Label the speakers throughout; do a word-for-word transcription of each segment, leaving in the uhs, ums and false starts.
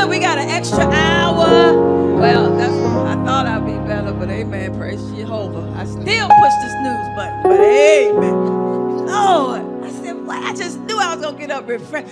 Speaker 1: God, we got an extra hour. Well, that's I thought I'd be better, but amen. Praise Jehovah. I still push the snooze button, but amen. Lord, I said, what? I just knew I was going to get up refreshed.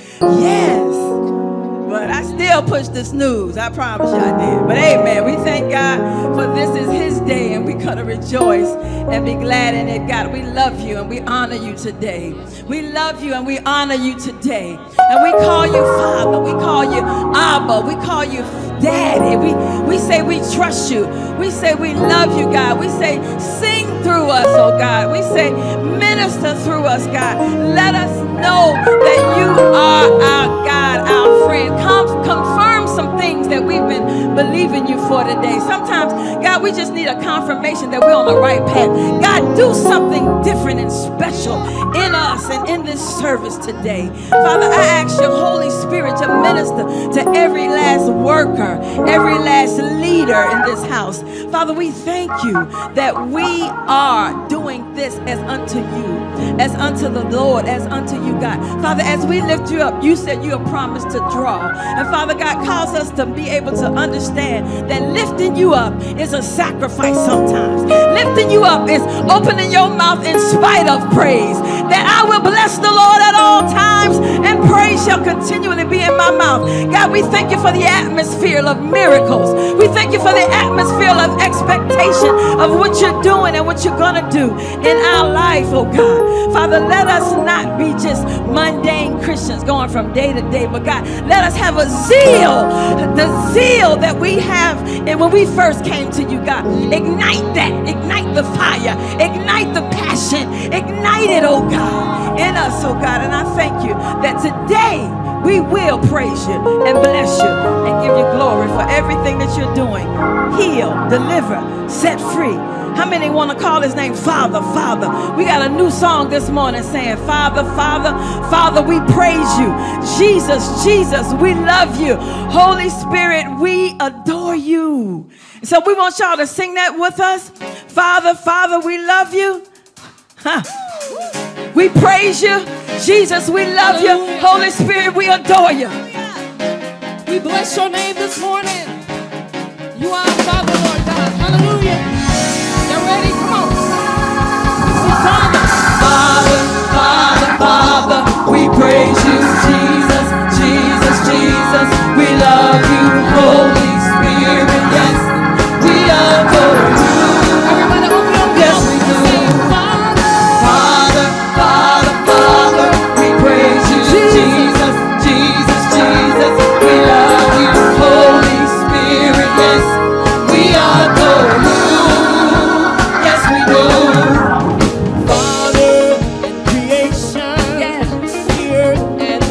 Speaker 1: Yes. But I still push the snooze. I promise you I did. But amen. We thank God for this is his day, and we're going to rejoice and be glad in it. God, we love you and we honor you today. We love you and we honor you today. And we call you Father. We call you Abba. We call you Daddy. We, we say we trust you. We say we love you, God. We say sing through us, oh God. We say minister through us, God. Let us know that you are our God, our friend. Come, confirm some things that we've been believing you for today. Sometimes, God, we just need a confirmation that we're on the right path. God, do something different and special in us and in this service today. Father, I ask your Holy Spirit to minister to every last worker, every last leader in this house. Father, we thank you that we are doing this as unto you, as unto the Lord, as unto you, God. Father, as we lift you up, you said you have promised to draw. And Father God, cause us to be able to understand that lifting you up is a sacrifice sometimes. Lifting you up is opening your mouth in spite of praise. That I will bless the Lord at all times, and praise shall continually be in my mouth. God, we thank you for the atmosphere of miracles. We thank you for the atmosphere of expectation of what you're doing and what you're going to do in our life, oh God. Father, let us not be just mundane Christians going from day to day, but God, let us have a zeal, the zeal that we have and when we first came to you, God. Ignite that, ignite the fire, ignite the passion, ignite it, oh God, in us, oh God. And I thank you that today we will praise you and bless you and give you glory for everything that you're doing. Heal, deliver, set free. How many want to call his name Father, Father? We got a new song this morning saying, Father, Father, Father, we praise you. Jesus, Jesus, we love you. Holy Spirit, we adore you. So we want y'all to sing that with us. Father, Father, we love you. Huh. We praise you. Jesus, we love you. Holy Spirit, we adore you.
Speaker 2: We bless your name this morning. You are our Father, Lord God. Hallelujah. Ready? Come on. Father, Father, Father, we praise you. Jesus, Jesus, Jesus, we love you. Holy Spirit, yes, we adore you. Everybody open your mouth. Yes, we do. Father, Father, Father, Father, we praise you. Jesus, Jesus, Jesus, we love you. Holy Spirit, yes, we adore you. Father and creation, yes. Here and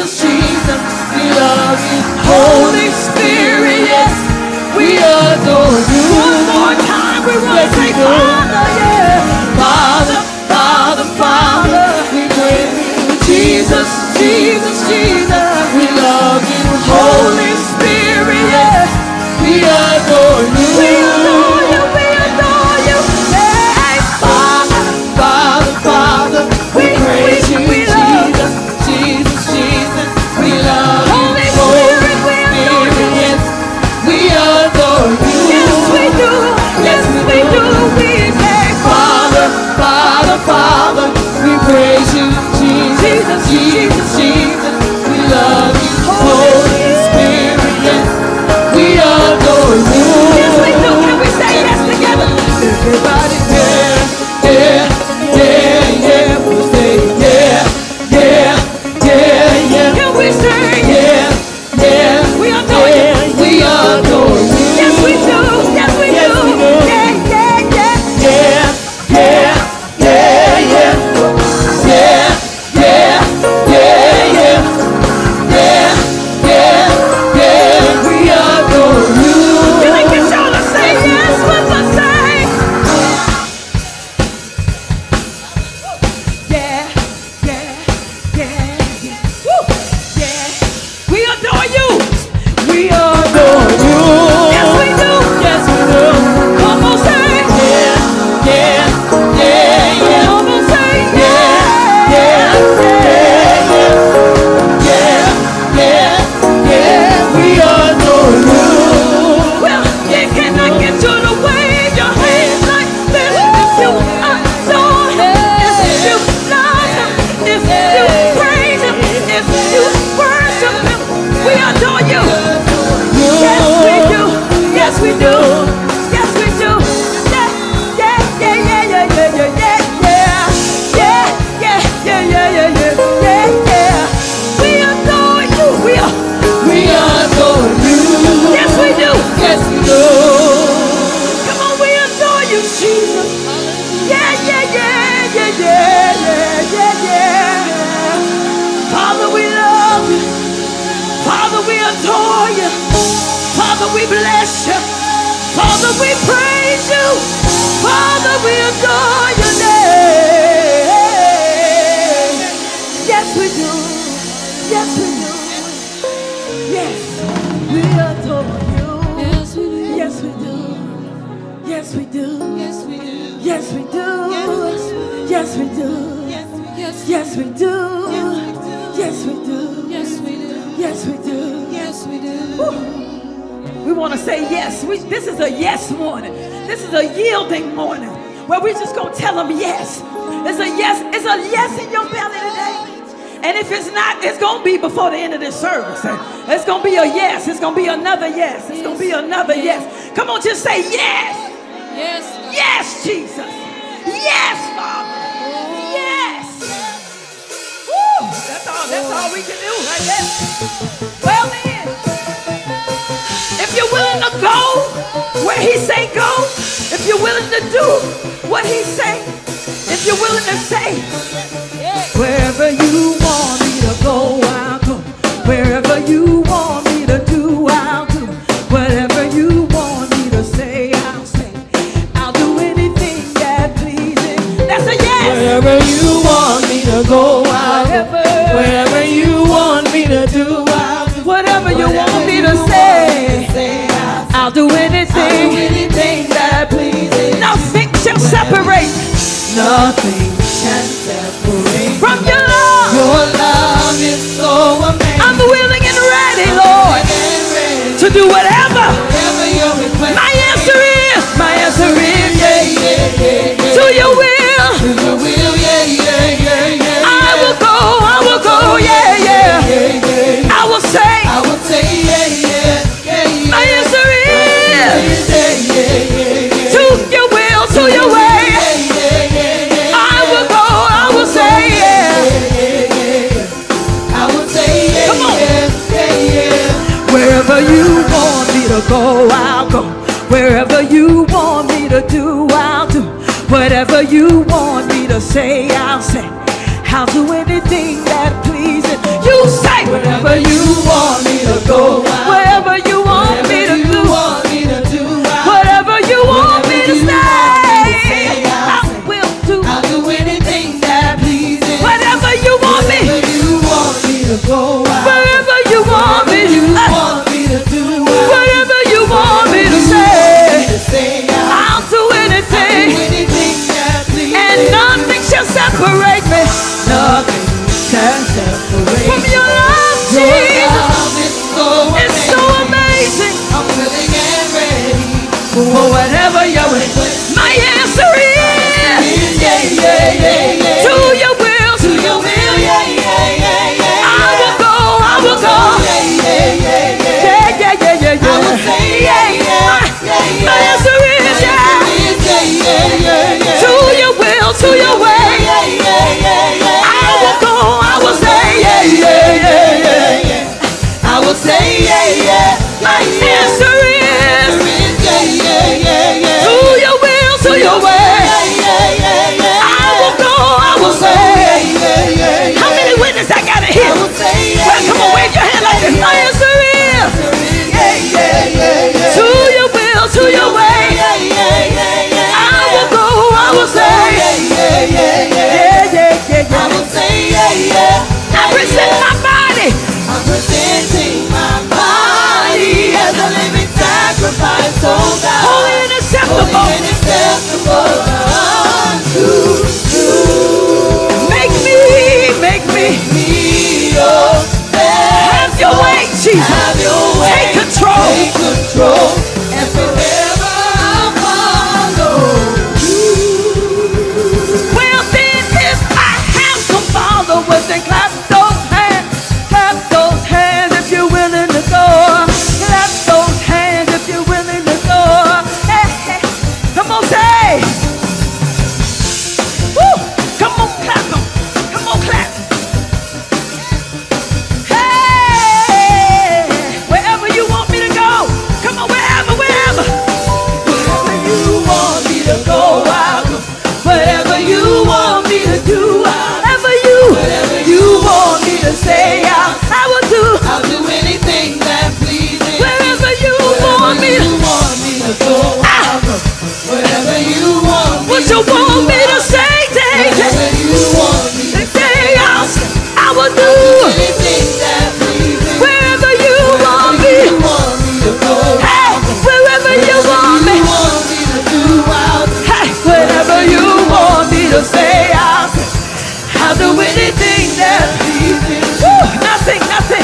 Speaker 2: Jesus, Jesus, we love you. Holy Spirit, yes, we adore you. One more time, we want to say, Father, yeah. Father, Father, Father, we bring you. Jesus, Jesus, Jesus, we love you. Holy Spirit, yes, we adore you. We adore you, we adore you. Hey, Father, Father, Father, we praise you. We love you. Jesus, Jesus, we love you. Holy Spirit, we adore you. Yes, we adore you. Yes, we do. Yes, we do. We say, Father, Father, Father, we praise you. Jesus, Jesus, Jesus, we love you. Holy Spirit, yes, we adore you. Yes, we do. Can we say yes together? Everybody, yeah, yeah, yeah, yeah. We'll say yeah, yeah, yeah, yeah. Can we say yeah, yeah, we adore you. We adore you. Yes, we do. Yes, we do. Yeah, yeah, yeah, yeah, yeah, yeah, yeah, yeah, yeah, yeah, yeah, yeah, yeah, yeah. We adore you. Can I get y'all to say yes with us? Say yeah, yeah, yeah, yeah. Woo. Yeah. We adore you. We adore you. Yes, we do. Yes, we do. Come on, say yeah, yeah, yeah, yeah. Come on, say yeah, yeah, yeah, yeah, yeah, yeah. We adore you. Well, you cannot get you to wave your hands like this if you adore him, if you love him, if you praise him, if you worship him. We adore you. Yes, we do. Yes, we do. Yes, we do. Yeah, yeah, yeah, yeah, yeah, yeah, yeah, yeah, yeah, yeah, yeah, yeah, yeah, yeah, yeah, yeah. We adore you. We are. We adore you. Yes, we do. Yes, we do. Come on, we adore you, Jesus. Yeah, yeah, yeah, yeah, yeah, yeah, yeah, yeah. Father, we love you. Father, we adore you. Father, we bless you. Father, we praise you. Father, we adore your name. Yes, we do. Yes, we do. Yes, we adore you. Yes, we do. Yes, we do. Yes, we do. Yes, we do. Yes, we do. Yes, we do. Yes, we do. Yes, we do. Yes, we do. Yes, we do. Yes, we do. We want to say yes. We, this is a yes morning. This is a yielding morning where we're just going to tell them yes. It's a yes. It's a yes in your belly today. And if it's not, it's going to be before the end of this service. It's going to be a yes. It's going to be another yes. It's going to be another yes. Come on, just say yes. Yes. Yes, Jesus. Yes, Father. Yes. Woo. That's all. That's all we can do right there. Well then, if you're willing to go where he say go, if you're willing to do what he say, if you're willing to say, wherever you want me to go, I'll go. Wherever you want me to do, I'll do. Whatever you want me to say, I'll say. I'll do anything that pleases. That's a yes. Wherever you want me to go, I'll go. Wherever you want me to do, I'll do. Whatever you want me to say, I'll do anything. Anything that pleases. Nothing shall separate. Nothing can separate from your love. Your love is so amazing. I'm willing and ready, Lord, to do whatever. My answer is, my answer is, yeah, yeah, yeah, yeah. To your will, to your will, yeah, yeah, yeah, yeah. I will go, I will go, yeah, yeah, yeah, yeah. I will say, I will say, yeah, yeah, yeah, yeah. My answer is, yeah, yeah, yeah, yeah. To your will, to your way. Wherever you want me to go, I'll go. Wherever you want me to do, I'll do. Whatever you want me to say, I'll say. I'll do anything that pleases. You say,
Speaker 1: Wherever you want me to go, wherever you want me to do, whatever you want me to say, I will do.
Speaker 2: I'll do anything that pleases.
Speaker 1: Whatever you want me,
Speaker 2: Wherever you want me to go,
Speaker 1: wherever you want me to,
Speaker 2: want me to do,
Speaker 1: whatever you want me to say, I'll do anything,
Speaker 2: anything that pleases.
Speaker 1: and nothing shall separate me. Nothing can separate from your love, Jesus.
Speaker 2: Love is so
Speaker 1: It's so amazing.
Speaker 2: I'm willing and ready.
Speaker 1: For whatever you're with, my answer is
Speaker 2: Yeah, yeah, yeah, yeah.
Speaker 1: to your will,
Speaker 2: To your will, yeah, yeah, yeah, yeah.
Speaker 1: I will go, I will go.
Speaker 2: Yeah, yeah, yeah, yeah.
Speaker 1: Yeah, yeah, yeah, yeah, yeah.
Speaker 2: I will say yeah, yeah, yeah, yeah.
Speaker 1: My answer is yeah.
Speaker 2: Yeah, yeah, yeah, yeah.
Speaker 1: To your will, to your way.
Speaker 2: Yeah, yeah, yeah, yeah.
Speaker 1: I will go, I will say yeah, yeah, yeah, yeah, yeah.
Speaker 2: I will say yeah, yeah.
Speaker 1: My answer is
Speaker 2: Yeah, yeah, yeah, yeah.
Speaker 1: to your will, to your way.
Speaker 2: Yeah, yeah, yeah, yeah.
Speaker 1: I will go, I will say.
Speaker 2: Yeah, yeah, yeah.
Speaker 1: How many witnesses I gotta hear?
Speaker 2: I will say yeah.
Speaker 1: Well, come on, wave your hand like this. My answer is
Speaker 2: Yeah, yeah, yeah, yeah.
Speaker 1: to your will, to your way.
Speaker 2: Yeah, yeah, yeah, yeah.
Speaker 1: I will go, I will say.
Speaker 2: Yeah, yeah, yeah, yeah.
Speaker 1: Yeah, yeah, yeah,
Speaker 2: I
Speaker 1: yeah.
Speaker 2: will say yeah, yeah.
Speaker 1: I present my body.
Speaker 2: I'm presenting my body as a living sacrifice, oh God.
Speaker 1: Holy and acceptable.
Speaker 2: Holy and acceptable unto you.
Speaker 1: Make me, make me.
Speaker 2: Me, oh,
Speaker 1: Have your way, Jesus.
Speaker 2: have your way.
Speaker 1: Take control.
Speaker 2: Take control. And forever I'll follow you.
Speaker 1: Well, then if I have some Father within, clap those hands. Clap those hands if you're willing to go. Clap those hands if you're willing to go. Hey, hey. Come on, say. Woo. Come on, clap 'em. Come on, clap. Hey, wherever you want me to go. Come on, wherever, wherever.
Speaker 2: Wherever you want me to go, I'll go.
Speaker 1: Whatever you want me to do, whatever you,
Speaker 2: Whatever
Speaker 1: you want me to say, I, I will do.
Speaker 2: I'll do anything that pleases.
Speaker 1: Wherever you want me
Speaker 2: Wherever
Speaker 1: to,
Speaker 2: you want me to go, I'll go. Wherever you want me
Speaker 1: what
Speaker 2: to
Speaker 1: you
Speaker 2: do,
Speaker 1: want me to say,
Speaker 2: wherever
Speaker 1: David,
Speaker 2: you want me to
Speaker 1: say, I, I will do.
Speaker 2: anything that pleases.
Speaker 1: Wherever you want me,
Speaker 2: You want me to go,
Speaker 1: hey, wherever you want me,
Speaker 2: you want me to do, I'll do.
Speaker 1: hey, wherever you want me to say, I'll, I'll do anything that pleases. Woo, nothing, nothing,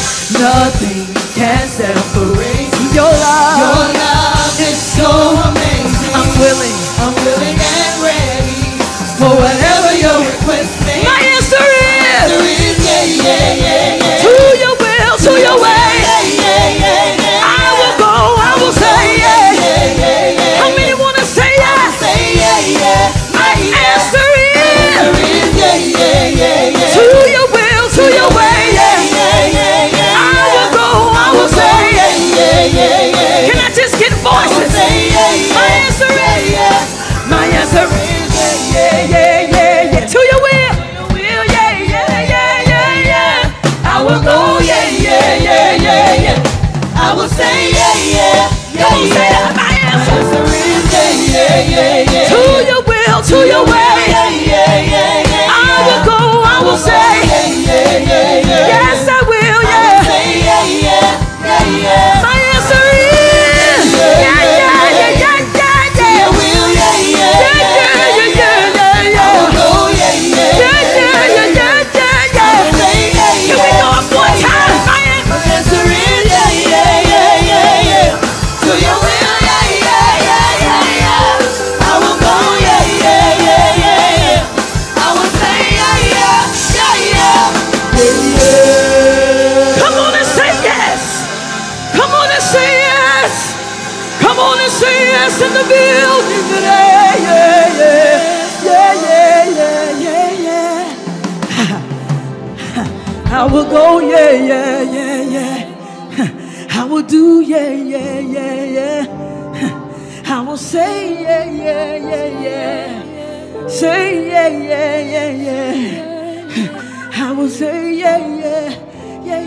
Speaker 1: nothing can separate your love.
Speaker 2: Your love is so amazing.
Speaker 1: I'm willing
Speaker 2: I'm willing and ready
Speaker 1: for whatever
Speaker 2: your
Speaker 1: you.
Speaker 2: request may
Speaker 1: My answer
Speaker 2: There
Speaker 1: is
Speaker 2: is, yeah, yeah, yeah, yeah.
Speaker 1: to your will, to your way.
Speaker 2: Yeah, yeah, yeah, yeah.
Speaker 1: I will go, I will say yeah.
Speaker 2: Yeah, yeah, yeah.
Speaker 1: How many want to say yes?
Speaker 2: Say yeah, yeah.
Speaker 1: My answer
Speaker 2: There
Speaker 1: is
Speaker 2: is, yeah, yeah, yeah, yeah.
Speaker 1: to your will, to your way.
Speaker 2: Yeah, yeah, yeah, yeah.
Speaker 1: I will go, I will say
Speaker 2: Yeah,
Speaker 1: yeah.
Speaker 2: yeah, yeah, yeah.
Speaker 1: Can I just get voices?
Speaker 2: Say yeah, yeah.
Speaker 1: My answer is
Speaker 2: Yeah,
Speaker 1: my answer is yeah, yeah, yeah, yeah. To your will, will, yeah, yeah, yeah, yeah, yeah. I will go, yeah, yeah, yeah, yeah, yeah.
Speaker 2: I will say yeah, yeah.
Speaker 1: Come on, say that. My answer
Speaker 2: Answer is yeah, yeah, yeah, yeah.
Speaker 1: to your will, to your way.
Speaker 2: Yeah, yeah, yeah, yeah.
Speaker 1: I will go, I will say
Speaker 2: Yeah, yeah, yeah, yeah.
Speaker 1: yes, I will, yeah.
Speaker 2: Say yeah, yeah, yeah, yeah.
Speaker 1: My answer is yeah, yeah, yeah, yeah, yeah,
Speaker 2: Yeah,
Speaker 1: yeah.
Speaker 2: will, yeah, yeah,
Speaker 1: Yeah, yeah, yeah, yeah, yeah, yeah.
Speaker 2: Oh, yeah, yeah.
Speaker 1: Yeah, yeah, yeah, yeah, yeah, yeah.
Speaker 2: Say yeah, yeah.
Speaker 1: Can we go up one time? My answer
Speaker 2: Answer is yeah, yeah, yeah, yeah, yeah. To your will, yeah, yeah, yeah, yeah, yeah. I will go, yeah, yeah, yeah, yeah, yeah. I will say yeah, yeah, yeah, yeah. Yeah, yeah.
Speaker 1: Come on and say yes. Come on and say yes. Come on and say yes in the building today. Yeah, yeah, yeah, yeah, yeah, yeah, yeah. I will go, yeah, yeah, yeah, yeah. I will do, yeah, yeah, yeah, yeah. I will say, yeah, yeah, yeah, yeah. Say, yeah, yeah, yeah, yeah. I will say, yeah, yeah, yeah,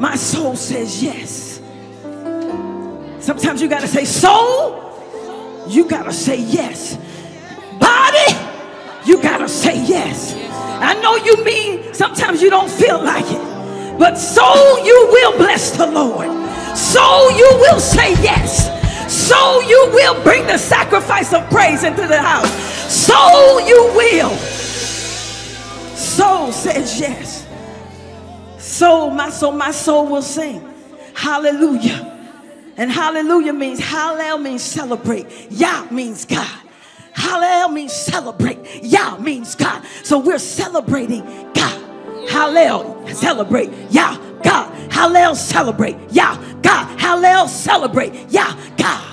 Speaker 1: my soul says yes. Sometimes you got to say, soul, you got to say yes. Body, you got to say yes. I know you mean sometimes you don't feel like it, but soul, you will bless the Lord. Soul, you will say yes. Soul, you will bring the sacrifice of praise into the house. Soul, you will. Soul says yes. Soul, my soul, my soul will sing. Hallelujah. And hallelujah means, hallel means celebrate. Yah means God. Hallel means celebrate. Yah means God. So we're celebrating God. Hallel, celebrate. Yah, God. Hallel, celebrate. Yah, God. Hallel, celebrate. Yah, God.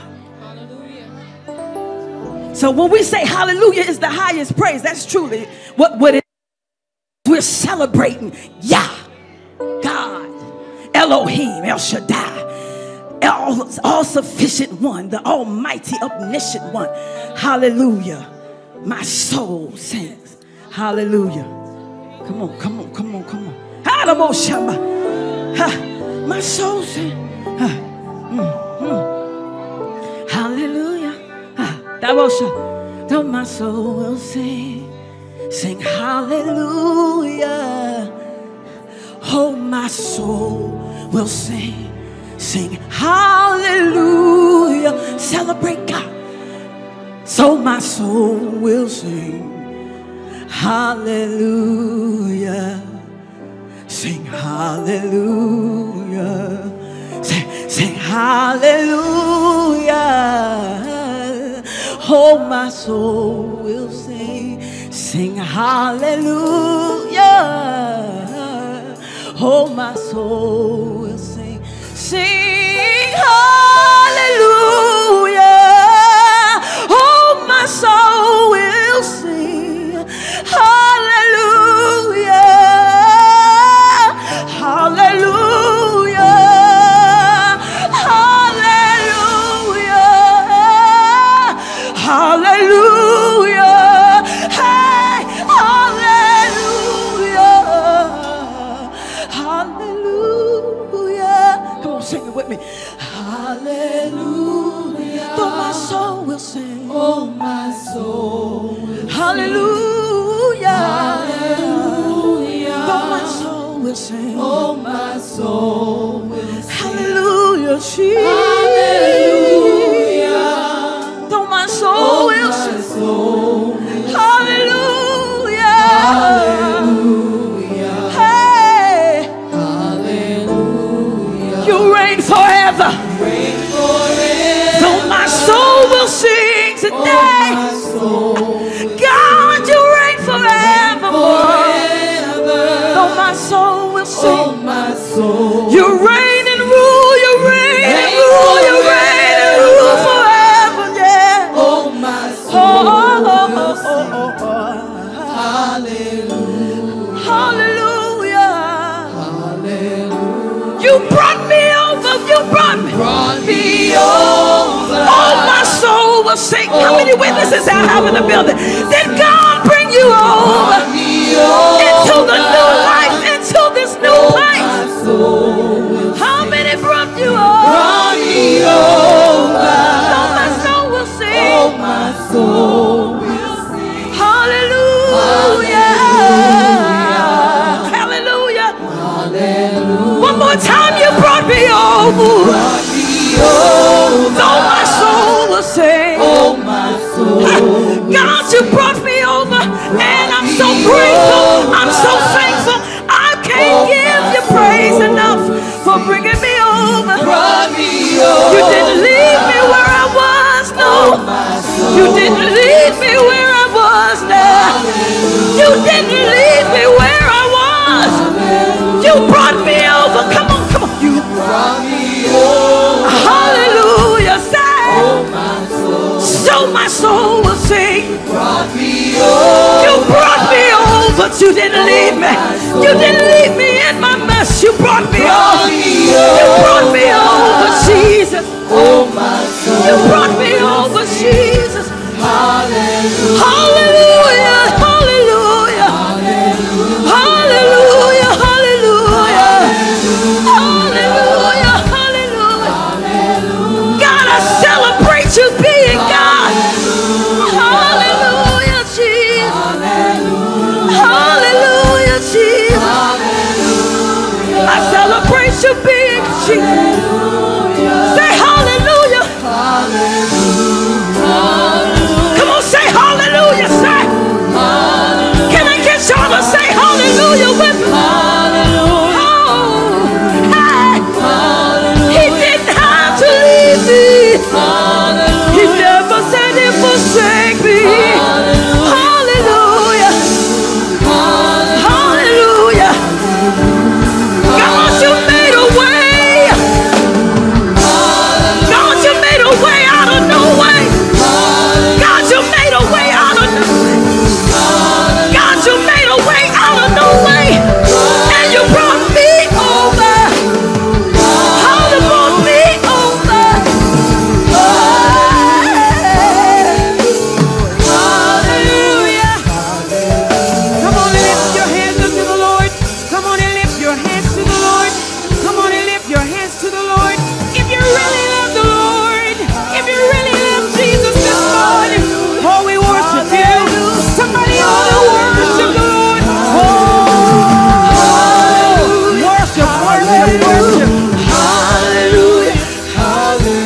Speaker 1: So when we say hallelujah is the highest praise, that's truly what, what it is. We're celebrating Yah, God, Elohim, El Shaddai, all, all sufficient one, the almighty, omniscient one. Hallelujah. My soul sings. Hallelujah. Come on, come on, come on, come on. Hallelujah. My soul sings. Mm, mm. Hallelujah. Though my soul will sing. Sing hallelujah. Oh, my soul will sing. Sing hallelujah. Celebrate God. So my soul will sing hallelujah. Sing hallelujah. Sing, sing hallelujah. Oh, my soul will sing. Sing hallelujah. Oh, my soul will sing. Sing hallelujah. Oh, my soul will sing hallelujah. Hallelujah. Hallelujah. Hallelujah. Hey, hallelujah. Hallelujah. Come on, sing it with me. Hallelujah. Though my soul will sing. Oh, my soul will hallelujah. Hallelujah. Though my soul will sing. Oh, my soul will sing. Hallelujah. Jesus. Hallelujah. Though my soul oh, will my sing. Soul will hallelujah. Hallelujah. Hey. Hallelujah. You reign forever. Reign forever. Though my soul will sing today. Oh, my soul. God, you reign forevermore. Forever. Though my soul will sing. Oh, my soul. You reign and rule. You reign, reign and rule. You reign and rule forever. Yeah. Oh, my soul. Oh, oh, oh, oh, oh, oh. Hallelujah. Hallelujah. Hallelujah. You brought me over. You brought me. Brought me over. Oh, my soul will sing. Oh, how many witnesses I have in the building? Did God bring you over into the new life, into this new place? How many brought you over? Brought me over. Oh, my soul will sing. Oh, my soul will sing. Hallelujah. Hallelujah. Hallelujah. One more time, you brought me over. Brought me over. Oh, my soul will sing. Oh, my soul. God, you brought me over, and I'm so grateful. I'm so thankful. I can't give you praise enough for bringing me over. Brought me over. You didn't leave me where I was, no. You didn't leave me where I was now. You didn't leave me where I was. You brought me over. Come on, come on. You brought me over. Hallelujah. Say. Oh, my soul. So my soul will sing. You brought me over. You brought me over, but you didn't leave me. You didn't leave me in my mess. You brought me over. You brought me over, Jesus. Oh, my soul. You brought me over, Jesus. Hallelujah. Hallelujah. Hallelujah. Hallelujah. Hallelujah. Hallelujah.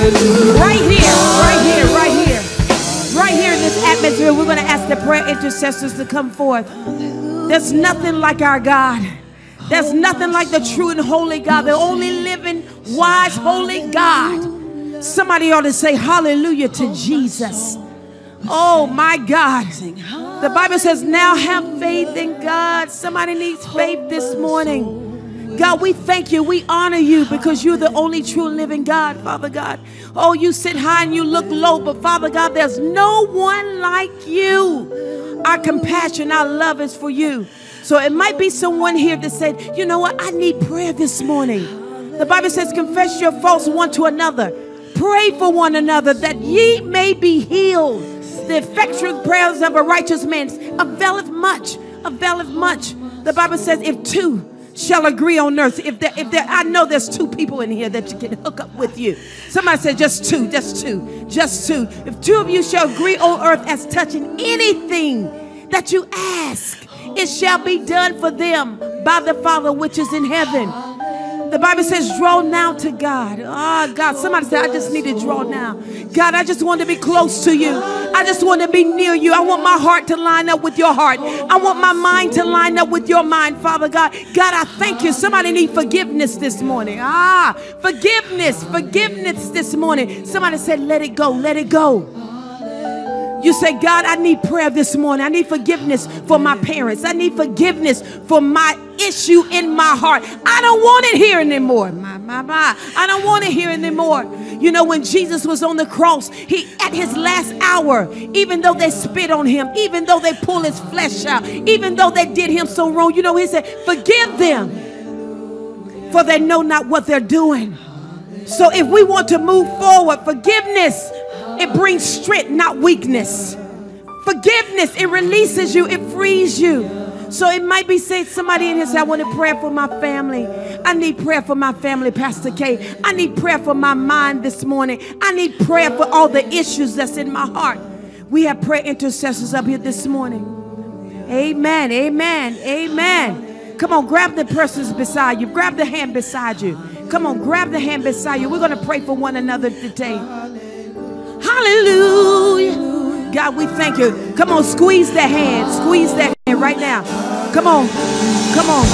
Speaker 1: Right here, right here, right here. Right here in this atmosphere, we're going to ask the prayer intercessors to come forth. There's nothing like our God. There's nothing like the true and holy God, the only living, wise, holy God. Somebody ought to say hallelujah to Jesus. Oh my God. The Bible says now have faith in God. Somebody needs faith this morning. God, we thank you. We honor you because you're the only true living God, Father God. Oh, you sit high and you look low, but Father God, there's no one like you. Our compassion, our love is for you. So it might be someone here that said, you know what, I need prayer this morning. The Bible says, confess your faults one to another. Pray for one another that ye may be healed. The effectual prayers of a righteous man availeth much, availeth much. The Bible says, if two shall agree on earth, if there, if there, I know there's two people in here that you can hook up with you. Somebody said just two, just two, just two. If two of you shall agree on earth as touching anything that you ask, it shall be done for them by the Father which is in heaven. The Bible says, draw now to God. Oh, God, somebody said, I just need to draw now. God, I just want to be close to you. I just want to be near you. I want my heart to line up with your heart. I want my mind to line up with your mind, Father God. God, I thank you. Somebody need forgiveness this morning. Ah, forgiveness, forgiveness this morning. Somebody said, let it go, let it go. You say, God, I need prayer this morning. I need forgiveness for my parents. I need forgiveness for my issue in my heart. I don't want it here anymore. My, my, my. I don't want it here anymore. You know, when Jesus was on the cross, he at his last hour, even though they spit on him, even though they pulled his flesh out, even though they did him so wrong, you know, he said, forgive them, for they know not what they're doing. So if we want to move forward, forgiveness, it brings strength, not weakness. Forgiveness, it releases you, it frees you. So it might be saying, somebody in here say, I want to pray for my family. I need prayer for my family, Pastor K. I need prayer for my mind this morning. I need prayer for all the issues that's in my heart. We have prayer intercessors up here this morning. Amen, amen, amen. Come on, grab the persons beside you. Grab the hand beside you. Come on, grab the hand beside you. We're going to pray for one another today. Hallelujah. God, we thank you. Come on, squeeze that hand. Squeeze that hand right now. Come on. Come on.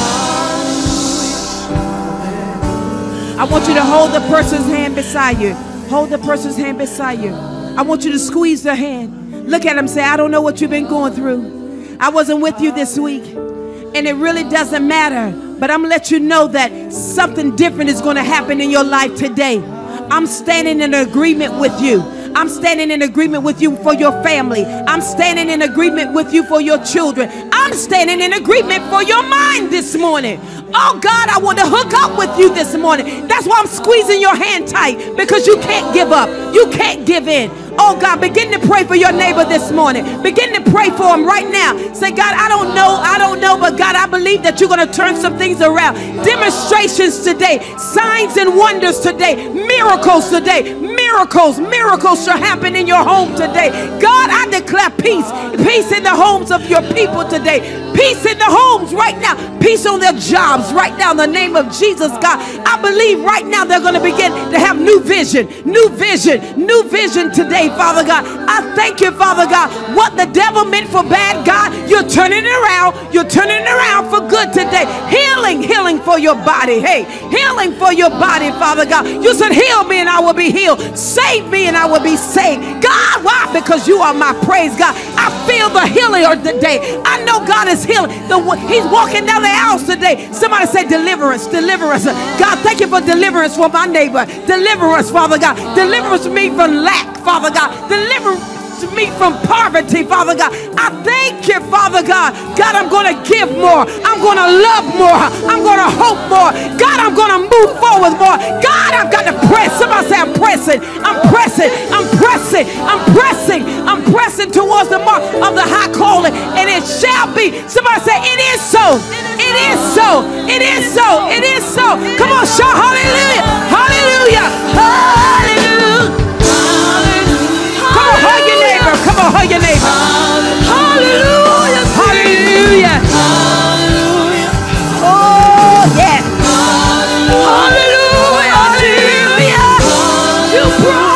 Speaker 1: I want you to hold the person's hand beside you. Hold the person's hand beside you. I want you to squeeze their hand. Look at them, say, I don't know what you've been going through. I wasn't with you this week. And it really doesn't matter. But I'm going to let you know that something different is going to happen in your life today. I'm standing in agreement with you. I'm standing in agreement with you for your family. I'm standing in agreement with you for your children. I'm standing in agreement for your mind this morning. Oh God, I want to hook up with you this morning. That's why I'm squeezing your hand tight, because you can't give up. You can't give in. Oh God, begin to pray for your neighbor this morning. Begin to pray for him right now. Say, God, I don't know, I don't know, but God, I believe that you're going to turn some things around. Demonstrations today, signs and wonders today, miracles today, miracles, miracles shall happen in your home today. God, I declare peace, peace in the homes of your people today, peace in the homes right now, peace on their jobs right now in the name of Jesus, God. I believe right now they're going to begin to have new vision, new vision, new vision today. Father God, I thank you, Father God. What the devil meant for bad, God, you're turning it around. You're turning it around for good today. Healing, healing for your body. Hey, healing for your body, Father God. You said, heal me and I will be healed. Save me and I will be saved. God, why? Because you are my praise, God. I feel the healing today. I know God is healing. The, he's walking down the aisles today. Somebody say deliverance, deliverance. God, thank you for deliverance for my neighbor. Deliverance, Father God. Deliverance me from lack, Father God. Deliver me from poverty, Father God. I thank you, Father God. God, I'm going to give more. I'm going to love more. I'm going to hope more. God, I'm going to move forward more. God, I've got to press. Somebody say I'm pressing. I'm pressing. I'm pressing. I'm pressing. I'm pressing towards the mark of the high calling. And it shall be. Somebody say it is so. It is so. It is so. It is so. Come on, shout hallelujah. Hallelujah. Hallelujah. Come on, hug your neighbor. Come on, hug your neighbor. Hallelujah. Hallelujah. Hallelujah. Oh, yes. Hallelujah. Hallelujah. You brought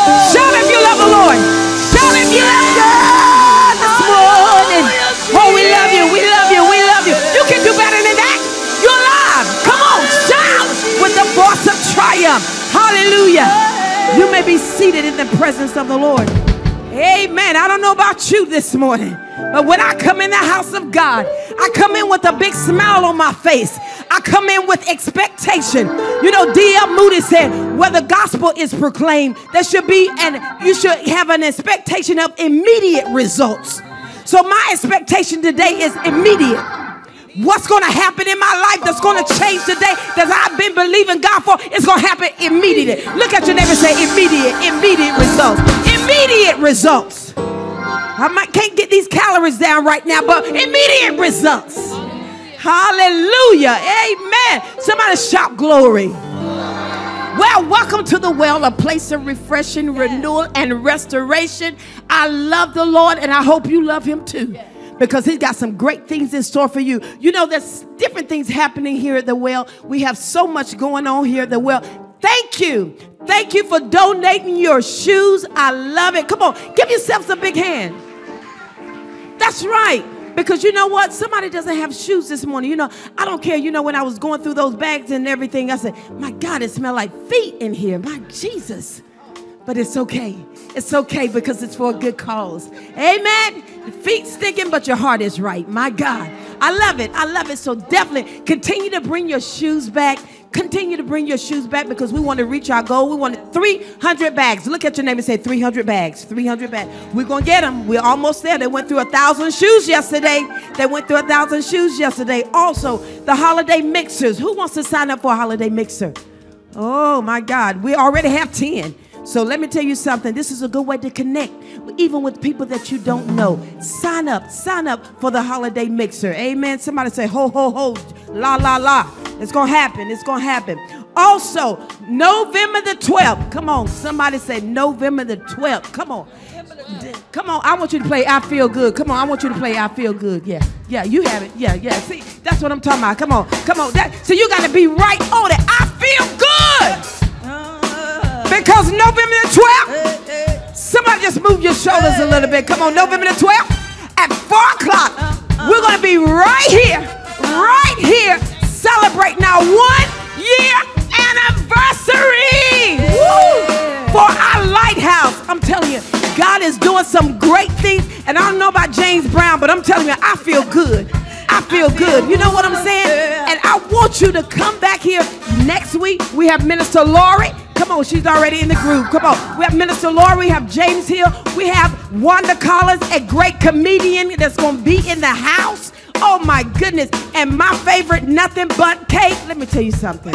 Speaker 1: Shout if you love the Lord. Shout if you love God this morning. Oh, we love you. We love you. We love you. You can do better than that. You're alive. Come on. Shout with the voice of triumph. Hallelujah. You may be seated in the presence of the Lord. Amen. I don't know about you this morning, but when I come in the house of God, I come in with a big smile on my face. I come in with expectation. You know, D L Moody said, where the gospel is proclaimed, there should be, and you should have an expectation of immediate results. So my expectation today is immediate. What's going to happen in my life that's going to change today that I've been believing God for, it's going to happen immediately. Look at your neighbor and say immediate, immediate results. Immediate results. I might, can't get these calories down right now, but immediate results. Hallelujah. Amen. Somebody shout glory. Well, welcome to the well, a place of refreshing, renewal, and restoration. I love the Lord, and I hope you love him too, because he's got some great things in store for you. You know, there's different things happening here at the well. We have so much going on here at the well. Thank you. Thank you for donating your shoes. I love it. Come on, give yourselves a big hand. That's right. Because you know what? Somebody doesn't have shoes this morning. You know, I don't care. You know, when I was going through those bags and everything, I said, my God, it smelled like feet in here. My Jesus. But it's okay. It's okay because it's for a good cause. Amen. The feet stinking, but your heart is right. My God. I love it. I love it. So definitely continue to bring your shoes back. Continue to bring your shoes back because we want to reach our goal. We want three hundred bags. Look at your name and say three hundred bags. three hundred bags. We're going to get them. We're almost there. They went through a thousand shoes yesterday. They went through a thousand shoes yesterday. Also, the holiday mixers. Who wants to sign up for a holiday mixer? Oh, my God. We already have ten. So let me tell you something. This is a good way to connect, even with people that you don't know. Sign up. Sign up for the holiday mixer. Amen. Somebody say, ho, ho, ho, la, la, la. It's going to happen. It's going to happen. Also, November the twelfth. Come on. Somebody say November the twelfth. Come on. Come on. I want you to play I Feel Good. Come on. I want you to play I Feel Good. Yeah. Yeah. You have it. Yeah. Yeah. See, that's what I'm talking about. Come on. Come on. That, so you got to be right on it. I feel good. Because November the twelfth, somebody just move your shoulders a little bit. Come on, November the twelfth at four o'clock, we're going to be right here, right here, celebrating our one year anniversary. Woo! For our lighthouse. I'm telling you, God is doing some great things. And I don't know about James Brown, but I'm telling you, I feel good. I feel good. You know what I'm saying? And I want you to come back here next week. We have Minister Lori. Come on, she's already in the groove. Come on. We have Minister Lori. We have James Hill. We have Wanda Collins, a great comedian that's going to be in the house. Oh, my goodness. And my favorite, Nothing But Cake. Let me tell you something.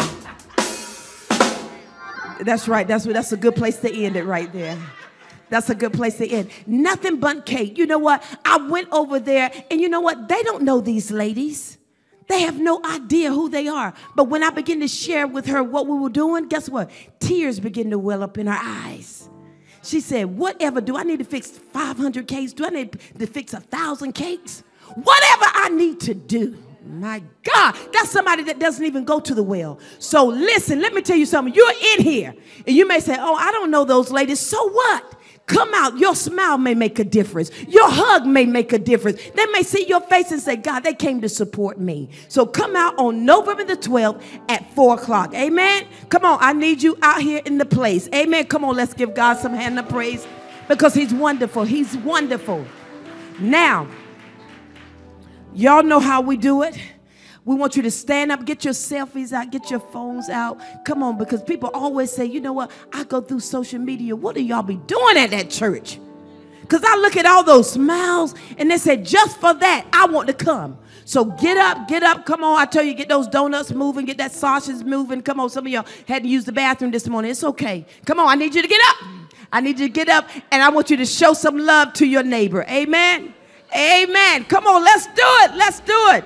Speaker 1: That's right. That's, that's a good place to end it right there. That's a good place to end. Nothing But Cake. You know what? I went over there, and you know what? They don't know these ladies. They have no idea who they are. But when I began to share with her what we were doing, guess what? Tears began to well up in her eyes. She said, whatever, do I need to fix five hundred cakes? Do I need to fix one thousand cakes? Whatever I need to do. My God, that's somebody that doesn't even go to the well. So listen, let me tell you something. You're in here, and you may say, oh, I don't know those ladies. So what? Come out. Your smile may make a difference. Your hug may make a difference. They may see your face and say, God, they came to support me. So come out on November the twelfth at four o'clock. Amen. Come on. I need you out here in the place. Amen. Come on. Let's give God some hand of praise because he's wonderful. He's wonderful. Now, y'all know how we do it. We want you to stand up, get your selfies out, get your phones out. Come on, because people always say, you know what? I go through social media. What do y'all be doing at that church? Because I look at all those smiles, and they say, just for that, I want to come. So get up, get up. Come on, I tell you, get those donuts moving, get that sausage moving. Come on, some of y'all had to use the bathroom this morning. It's okay. Come on, I need you to get up. I need you to get up, and I want you to show some love to your neighbor. Amen? Amen. Come on, let's do it. Let's do it.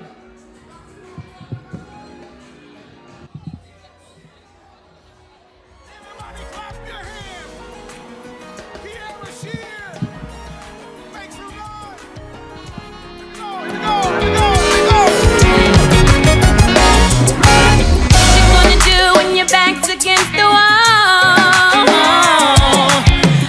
Speaker 3: Back's against the wall.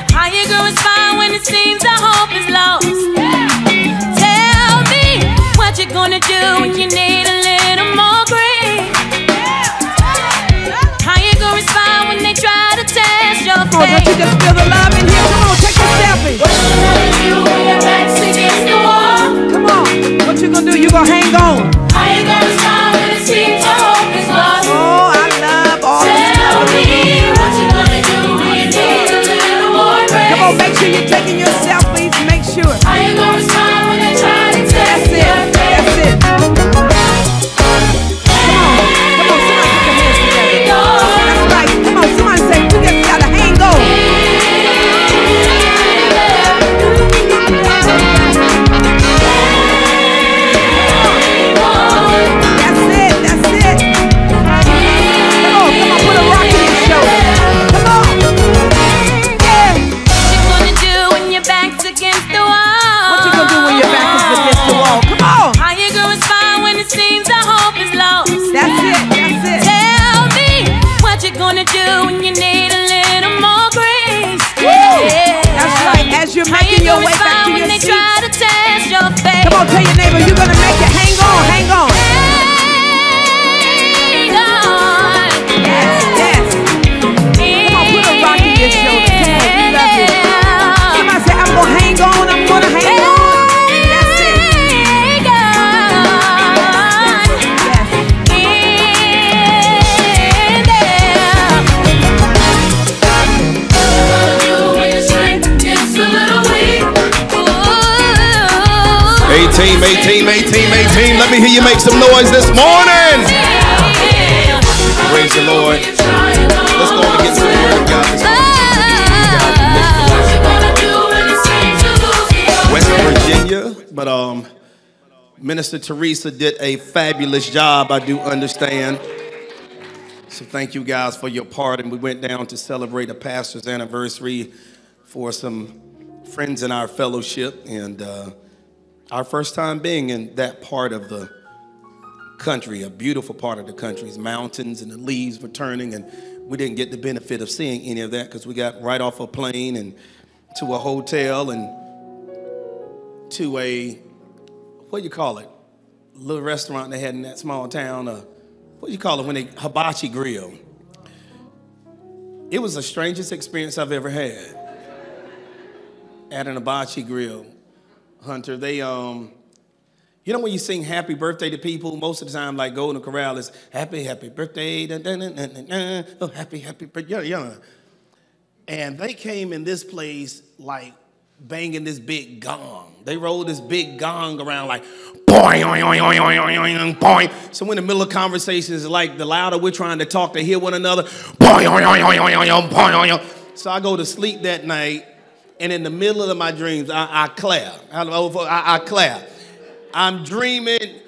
Speaker 1: feel the love in here? Come on, take a selfie.
Speaker 2: What you gonna do when your back's against the wall?
Speaker 1: Come on. What you gonna do? You gonna hang on.
Speaker 2: How you gonna smile when it seems your hope is lost?
Speaker 1: Oh, I love all this.
Speaker 2: Tell me what you gonna do when you need a little more grace.
Speaker 1: Come on, make sure you're taking your selfies. Make sure.
Speaker 2: How you gonna smile when they try to test
Speaker 1: That's it.
Speaker 2: your faith?
Speaker 1: That's it. Come on. Come on, somebody put your hands together. That's right. Come on, somebody say, you just gotta hang on. That's it. That's it. Come on, come on, put a rock in your shoulder. Come on. Yeah.
Speaker 2: What you gonna do when your back's against the wall?
Speaker 1: What you gonna do when your back is against the wall? Come on.
Speaker 2: How you gonna smile when it seems the hope is lost?
Speaker 1: That's it. That's it.
Speaker 2: Tell me what you gonna do when you need a little more grace.
Speaker 1: Woo! That's right. As you're
Speaker 2: How you
Speaker 1: making your
Speaker 2: gonna
Speaker 1: way back
Speaker 2: smile
Speaker 1: to
Speaker 2: when
Speaker 1: your
Speaker 2: they
Speaker 1: seat.
Speaker 2: try to test your faith?
Speaker 1: Come on, tell your neighbor you're gonna make it. Hang on, hang on.
Speaker 2: Hang on.
Speaker 1: Yes, yes. Come on, put a rock in your shoulder. Come on, we love you. Somebody say, I'm gonna hang on, I'm gonna hang on. That's it.
Speaker 2: Hang on.
Speaker 1: Yes.
Speaker 2: In there. What you gonna do when your strength gets a little weak? Ooh.
Speaker 3: A team, A team, A team, A team. Let me hear you make some noise this morning. Praise the Lord. Let's go and get some word, guys. West Virginia, but um, Minister Teresa did a fabulous job, I do understand. So thank you guys for your part. And we went down to celebrate a pastor's anniversary for some friends in our fellowship. And uh, our first time being in that part of the country, a beautiful part of the country. It's mountains and the leaves were turning, and we didn't get the benefit of seeing any of that because we got right off a plane and to a hotel and to a, what do you call it, little restaurant they had in that small town. Uh, what do you call it when they, hibachi grill. It was the strangest experience I've ever had at an hibachi grill. Hunter, they, um, you know when you sing happy birthday to people, most of the time, like Golden Corral is happy, happy birthday, da, da, da, da, da, da, oh, happy, happy birthday, yeah, yeah. And they came in this place like banging this big gong. They rolled this big gong around like, boing, boing, boing, boing, boing. So in the middle of conversations, like the louder we're trying to talk to hear one another, boing, boing, boing, boing, boing. So I go to sleep that night, and in the middle of my dreams, I, I clap. I, I, I clap. I'm dreaming.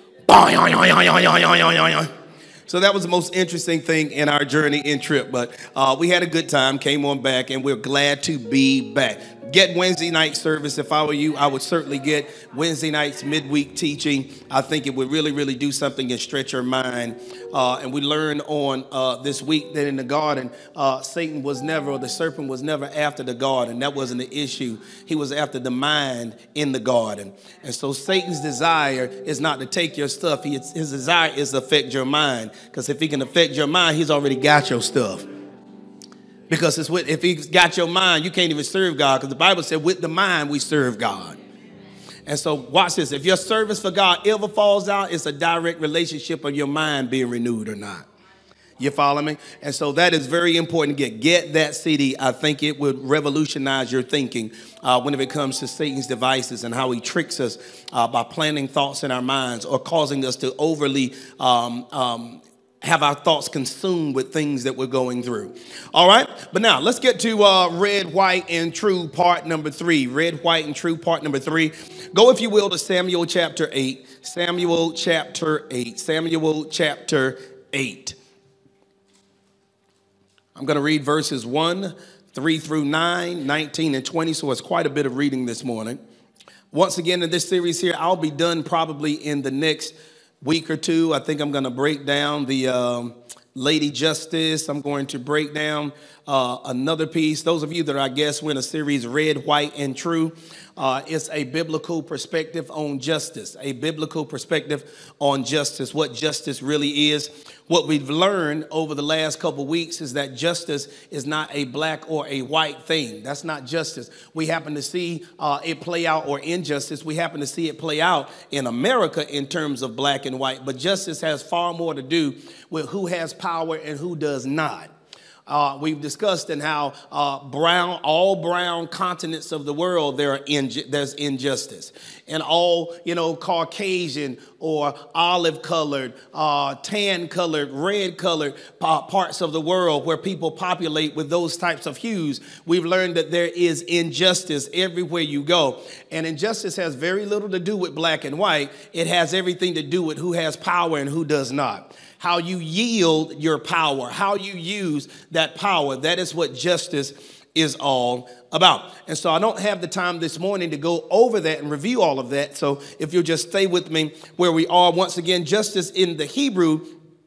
Speaker 3: So that was the most interesting thing in our journey in trip. But uh, we had a good time, came on back, and we're glad to be back. Get Wednesday night service. If I were you, I would certainly get Wednesday nights midweek teaching. I think it would really, really do something and stretch your mind. Uh, and we learned on uh, this week that in the garden, uh, Satan was never, or the serpent was never after the garden. That wasn't the issue. He was after the mind in the garden. And so Satan's desire is not to take your stuff. He, his desire is to affect your mind. Because if he can affect your mind, he's already got your stuff. Because it's with, if he's got your mind, you can't even serve God. Because the Bible said with the mind, we serve God. And so watch this. If your service for God ever falls out, it's a direct relationship of your mind being renewed or not. You follow me? And so that is very important to get. Get that C D. I think it would revolutionize your thinking uh, when it comes to Satan's devices and how he tricks us uh, by planting thoughts in our minds or causing us to overly um, um, have our thoughts consumed with things that we're going through. All right. But now let's get to uh, red, white, and true part number three. Red, white, and true part number three. Go, if you will, to Samuel chapter eight. Samuel chapter eight. Samuel chapter eight. I'm going to read verses one, three through nine, nineteen, and twenty. So it's quite a bit of reading this morning. Once again, in this series here, I'll be done probably in the next week or two. I think I'm going to break down the um, Lady Justice. I'm going to break down uh, another piece. Those of you that are our guests, we're in a series, Red, White, and True. Uh, it's a biblical perspective on justice, a biblical perspective on justice, what justice really is. What we've learned over the last couple of weeks is that justice is not a black or a white thing. That's not justice. We happen to see uh, it play out, or injustice, we happen to see it play out in America in terms of black and white. But justice has far more to do with who has power and who does not. Uh, we've discussed in how uh, brown, all brown continents of the world, there are inju- there's injustice. And all, you know, Caucasian or olive-colored, uh, tan-colored, red-colored uh, parts of the world where people populate with those types of hues, we've learned that there is injustice everywhere you go. And injustice has very little to do with black and white. It has everything to do with who has power and who does not. How you yield your power, how you use that power. That is what justice is all about. And so I don't have the time this morning to go over that and review all of that. So if you'll just stay with me where we are. Once again, justice in the Hebrew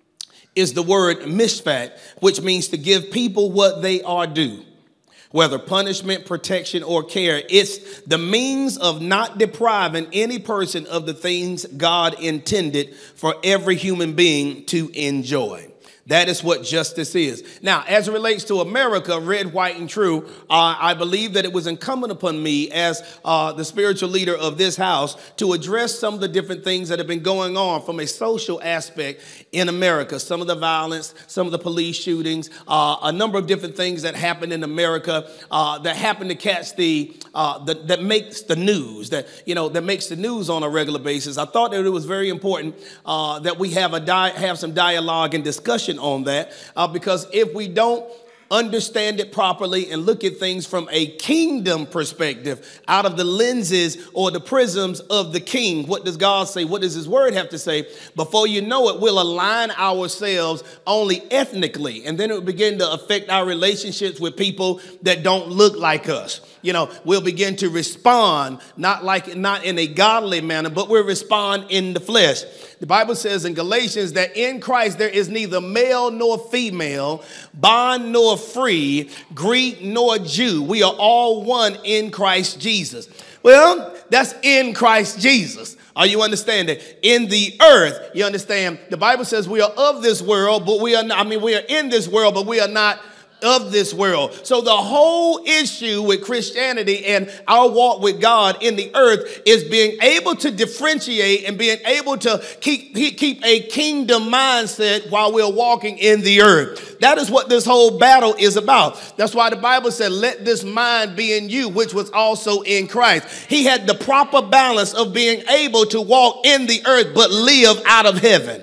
Speaker 3: is the word mishpat, which means to give people what they are due. Whether punishment, protection, or care, it's the means of not depriving any person of the things God intended for every human being to enjoy. That is what justice is. Now, as it relates to America, red, white, and true, uh, I believe that it was incumbent upon me as uh, the spiritual leader of this house to address some of the different things that have been going on from a social aspect in America. Some of the violence, some of the police shootings, uh, a number of different things that happen in America uh, that happen to catch the, uh, the, that makes the news, that, you know, that makes the news on a regular basis. I thought that it was very important uh, that we have, a di- have some dialogue and discussion on that, uh, because if we don't understand it properly and look at things from a kingdom perspective, out of the lenses or the prisms of the king, what does God say? What does his word have to say? Before you know it, we'll align ourselves only ethnically, and then it will begin to affect our relationships with people that don't look like us. You know, we'll begin to respond, not like, not in a godly manner, but we'll respond in the flesh. The Bible says in Galatians that in Christ there is neither male nor female, bond nor free, Greek nor Jew. We are all one in Christ Jesus. Well, that's in Christ Jesus. Are you understanding? In the earth, you understand? The Bible says we are of this world, but we are not, I mean, we are in this world, but we are not of this world. So the whole issue with Christianity and our walk with God in the earth is being able to differentiate and being able to keep, keep a kingdom mindset while we're walking in the earth. That is what this whole battle is about. That's why the Bible said, let this mind be in you, which was also in Christ. He had the proper balance of being able to walk in the earth, but live out of heaven.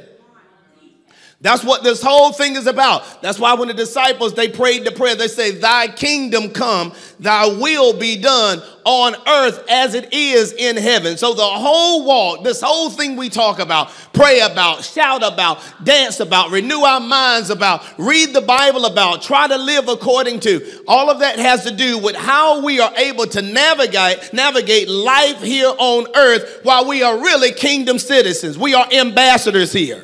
Speaker 3: That's what this whole thing is about. That's why when the disciples, they prayed the prayer, they say, thy kingdom come, thy will be done on earth as it is in heaven. So the whole walk, this whole thing we talk about, pray about, shout about, dance about, renew our minds about, read the Bible about, try to live according to, all of that has to do with how we are able to navigate, navigate life here on earth while we are really kingdom citizens. We are ambassadors here.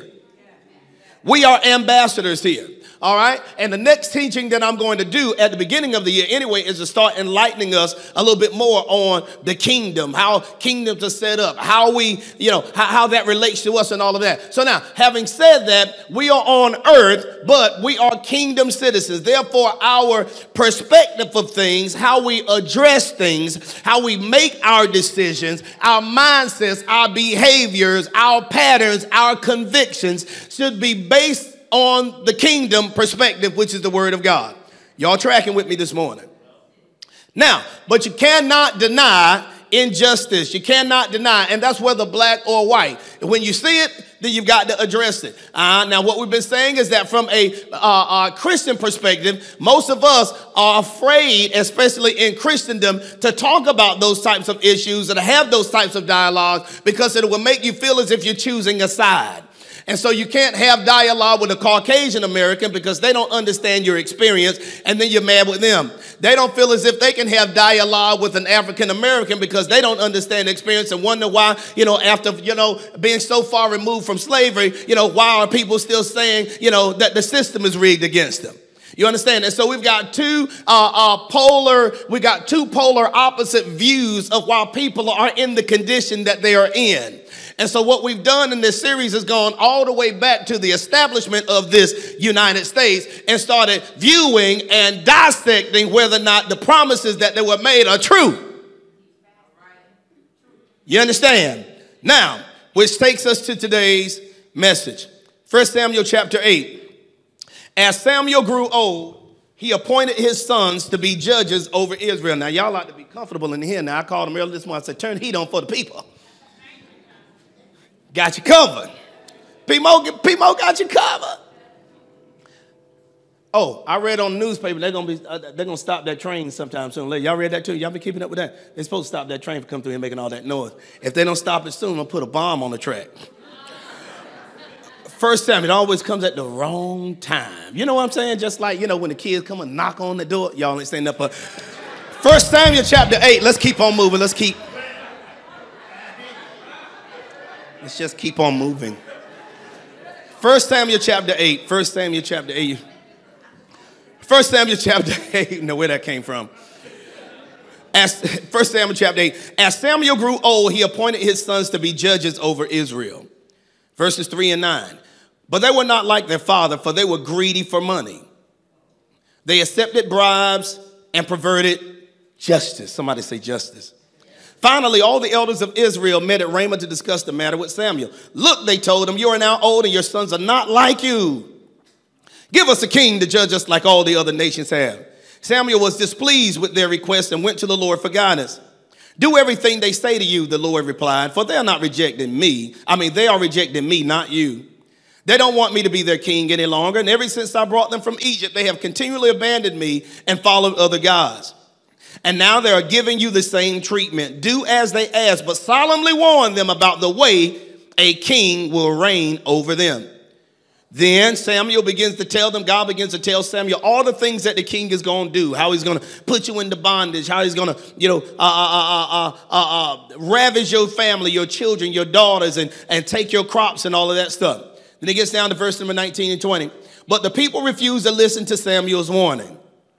Speaker 3: We are ambassadors here. All right. And the next teaching that I'm going to do at the beginning of the year anyway is to start enlightening us a little bit more on the kingdom, how kingdoms are set up, how we, you know, how, how that relates to us and all of that. So now, having said that, we are on earth, but we are kingdom citizens. Therefore, our perspective of things, how we address things, how we make our decisions, our mindsets, our behaviors, our patterns, our convictions should be based on the kingdom perspective, which is the word of God. Y'all tracking with me this morning? Now, but you cannot deny injustice. You cannot deny, and that's whether black or white. When you see it, then you've got to address it. Uh, now, what we've been saying is that from a uh, uh, Christian perspective, most of us are afraid, especially in Christendom, to talk about those types of issues and to have those types of dialogues because it will make you feel as if you're choosing a side. And so you can't have dialogue with a Caucasian American because they don't understand your experience, and then you're mad with them. They don't feel as if they can have dialogue with an African American because they don't understand the experience and wonder why, you know, after, you know, being so far removed from slavery, you know, why are people still saying, you know, that the system is rigged against them? You understand? And so we've got two uh, uh, polar, we got two polar opposite views of why people are in the condition that they are in. And so what we've done in this series has gone all the way back to the establishment of this United States and started viewing and dissecting whether or not the promises that they were made are true. You understand? Now, which takes us to today's message. First Samuel chapter eight. As Samuel grew old, he appointed his sons to be judges over Israel. Now, y'all like to be comfortable in here. Now, I called them earlier this morning. I said, turn the heat on for the people. Got you covered. P-Mo, P-Mo got you covered. Oh, I read on the newspaper they're gonna be uh, they're gonna stop that train sometime soon. Y'all read that too? Y'all been keeping up with that? They're supposed to stop that train from coming through and making all that noise. If they don't stop it soon, I'm gonna put a bomb on the track. First Samuel, it always comes at the wrong time. You know what I'm saying? Just like, you know, when the kids come and knock on the door. Y'all ain't saying that, but First Samuel chapter eight. Let's keep on moving. Let's keep. Let's just keep on moving. First Samuel chapter eight. First Samuel chapter eight. First Samuel chapter eight. Know where that came from. As First Samuel chapter eight. As Samuel grew old, he appointed his sons to be judges over Israel. Verses three and nine. But they were not like their father, for they were greedy for money. They accepted bribes and perverted justice. Somebody say justice. Finally, all the elders of Israel met at Ramah to discuss the matter with Samuel. Look, they told him, you are now old and your sons are not like you. Give us a king to judge us like all the other nations have. Samuel was displeased with their request and went to the Lord for guidance. Do everything they say to you, the Lord replied, for they are not rejecting me. I mean, they are rejecting me, not you. They don't want me to be their king any longer. And ever since I brought them from Egypt, they have continually abandoned me and followed other gods. And now they are giving you the same treatment. Do as they ask, but solemnly warn them about the way a king will reign over them. Then Samuel begins to tell them, God begins to tell Samuel all the things that the king is going to do, how he's going to put you into bondage, how he's going to, you know, uh, uh, uh, uh, uh, ravage your family, your children, your daughters, and, and take your crops and all of that stuff. Then he gets down to verse number nineteen and twenty. But the people refused to listen to Samuel's warning.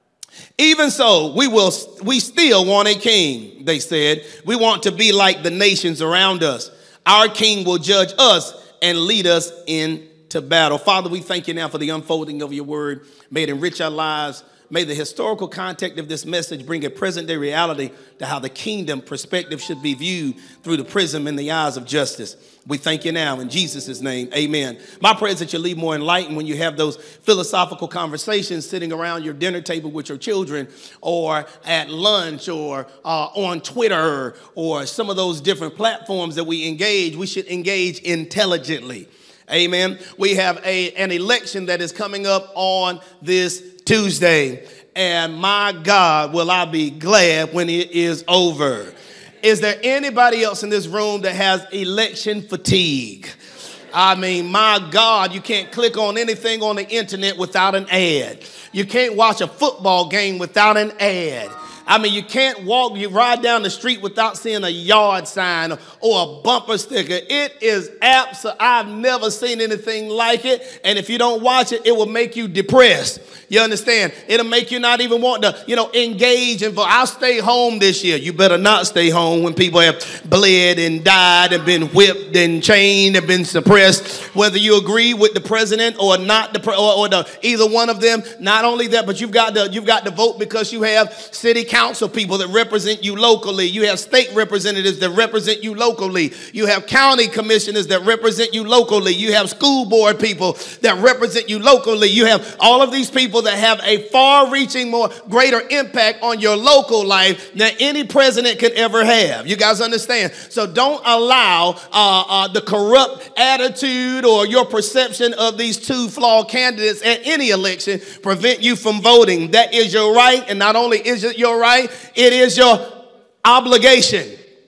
Speaker 3: Even so, we will, we still want a king, they said. We want to be like the nations around us. Our king will judge us and lead us into battle. Father, we thank you now for the unfolding of your word. May it enrich our lives. May the historical context of this message bring a present-day reality to how the kingdom perspective should be viewed through the prism in the eyes of justice. We thank you now in Jesus' name, amen. My prayer is that you leave more enlightened when you have those philosophical conversations sitting around your dinner table with your children, or at lunch, or uh, on Twitter, or some of those different platforms that we engage. We should engage intelligently. Amen. We have a, an election that is coming up on this Tuesday, and my God, will I be glad when it is over. Is there anybody else in this room that has election fatigue? I mean, my God, you can't click on anything on the internet without an ad. You can't watch a football game without an ad. I mean, you can't walk, you ride down the street without seeing a yard sign or, or a bumper sticker. It is absolute. I've never seen anything like it. And if you don't watch it, it will make you depressed. You understand? It'll make you not even want to, you know, engage. And I'll stay home this year. You better not stay home when people have bled and died and been whipped and chained and been suppressed. Whether you agree with the president or not, the or, or the either one of them. Not only that, but you've got to you've got to vote because you have city council. Council people that represent you locally. You have state representatives that represent you locally. You have county commissioners that represent you locally. You have school board people that represent you locally. You have all of these people that have a far-reaching, more greater impact on your local life than any president could ever have. You guys understand? So don't allow uh, uh, the corrupt attitude or your perception of these two flawed candidates at any election prevent you from voting. That is your right, and not only is it your right, it is your obligation.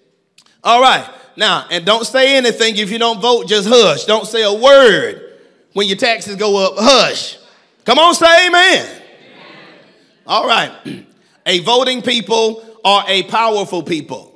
Speaker 3: All right. Now, and don't say anything if you don't vote. Just hush. Don't say a word when your taxes go up. Hush. Come on, say amen. Amen. All right. A voting people are a powerful people.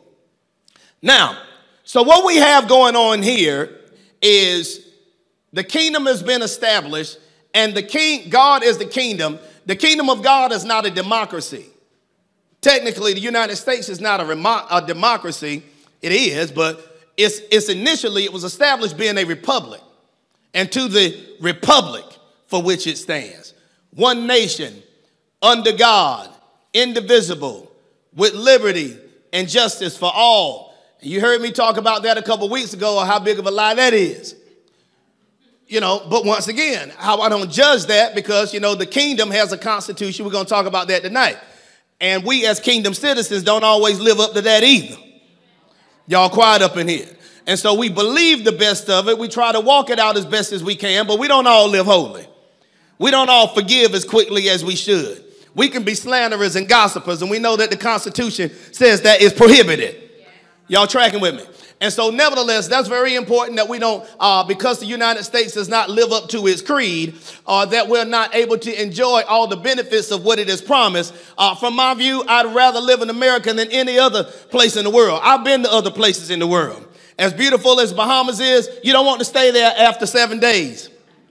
Speaker 3: Now, so what we have going on here is the kingdom has been established, and the king, God is the kingdom. The kingdom of God is not a democracy. Technically, the United States is not a, remo- a democracy. It is, but it's, it's initially, it was established being a republic. And to the republic for which it stands. One nation, under God, indivisible, with liberty and justice for all. You heard me talk about that a couple weeks ago, or how big of a lie that is. You know, but once again, how I don't judge that, because, you know, the kingdom has a constitution. We're going to talk about that tonight. And we as kingdom citizens don't always live up to that either. Y'all quiet up in here. And so we believe the best of it. We try to walk it out as best as we can, but we don't all live holy. We don't all forgive as quickly as we should. We can be slanderers and gossipers, and we know that the Constitution says that is prohibited. Y'all tracking with me? And so nevertheless, that's very important that we don't, uh, because the United States does not live up to its creed, uh, that we're not able to enjoy all the benefits of what it has promised. Uh, from my view, I'd rather live in America than any other place in the world. I've been to other places in the world. As beautiful as Bahamas is, you don't want to stay there after seven days.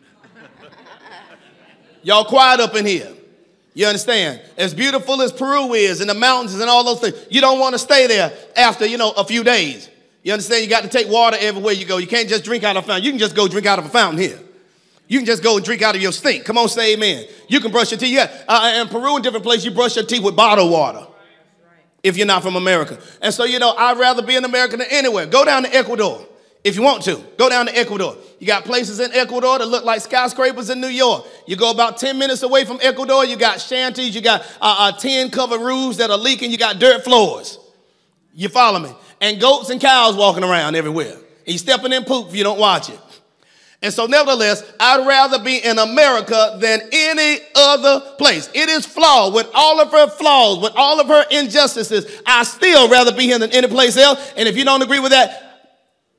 Speaker 3: Y'all quiet up in here. You understand? As beautiful as Peru is, and the mountains and all those things, you don't want to stay there after, you know, a few days. You understand? You got to take water everywhere you go. You can't just drink out of a fountain. You can just go drink out of a fountain here. You can just go and drink out of your sink. Come on, say amen. You can brush your teeth. Yeah, uh, in Peru and different places, you brush your teeth with bottled water. If you're not from America. And so, you know, I'd rather be in America than anywhere. Go down to Ecuador if you want to. Go down to Ecuador. You got places in Ecuador that look like skyscrapers in New York. You go about ten minutes away from Ecuador, you got shanties, you got uh, uh, tin covered roofs that are leaking, you got dirt floors. You follow me? And goats and cows walking around everywhere. And you stepping in poop if you don't watch it. And so nevertheless, I'd rather be in America than any other place. It is flawed. With all of her flaws, with all of her injustices, I still rather be here than any place else. And if you don't agree with that,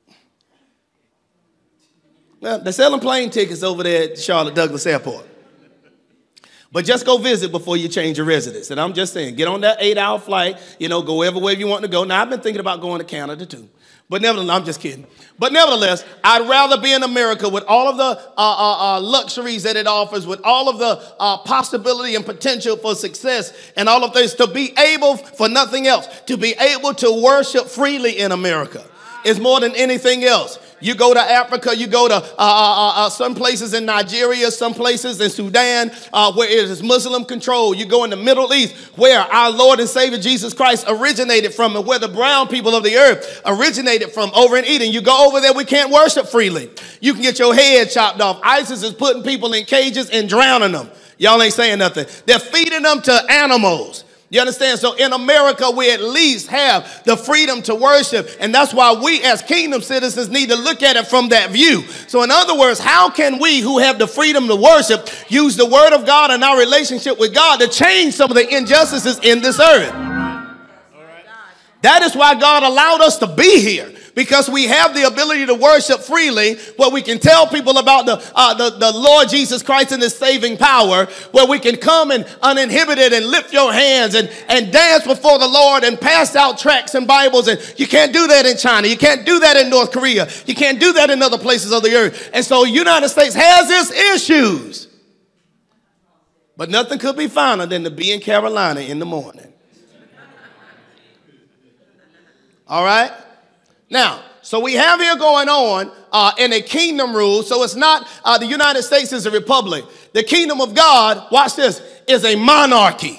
Speaker 3: well, they're selling plane tickets over there at Charlotte Douglas Airport. But just go visit before you change your residence. And I'm just saying, get on that eight-hour flight, you know, go everywhere you want to go. Now, I've been thinking about going to Canada, too. But nevertheless, I'm just kidding. But nevertheless, I'd rather be in America with all of the uh, uh, uh, luxuries that it offers, with all of the uh, possibility and potential for success and all of this, to be able, for nothing else, to be able to worship freely in America is more than anything else. You go to Africa, you go to uh, uh, uh, some places in Nigeria, some places in Sudan, uh, where it is Muslim controlled. You go in the Middle East, where our Lord and Savior Jesus Christ originated from, and where the brown people of the earth originated from, over in Eden. You go over there, we can't worship freely. You can get your head chopped off. ISIS is putting people in cages and drowning them. Y'all ain't saying nothing. They're feeding them to animals. You understand? So in America, we at least have the freedom to worship. And that's why we as kingdom citizens need to look at it from that view. So in other words, how can we who have the freedom to worship use the word of God and our relationship with God to change some of the injustices in this earth? That is why God allowed us to be here. Because we have the ability to worship freely, where we can tell people about the, uh, the, the Lord Jesus Christ and his saving power, where we can come and uninhibited and lift your hands and, and dance before the Lord and pass out tracts and Bibles. And you can't do that in China. You can't do that in North Korea. You can't do that in other places of the earth. And so the United States has its issues. But nothing could be finer than to be in Carolina in the morning. All right? Now, so we have here going on uh, in a kingdom rule. So it's not uh, the United States is a republic. The kingdom of God, watch this, is a monarchy.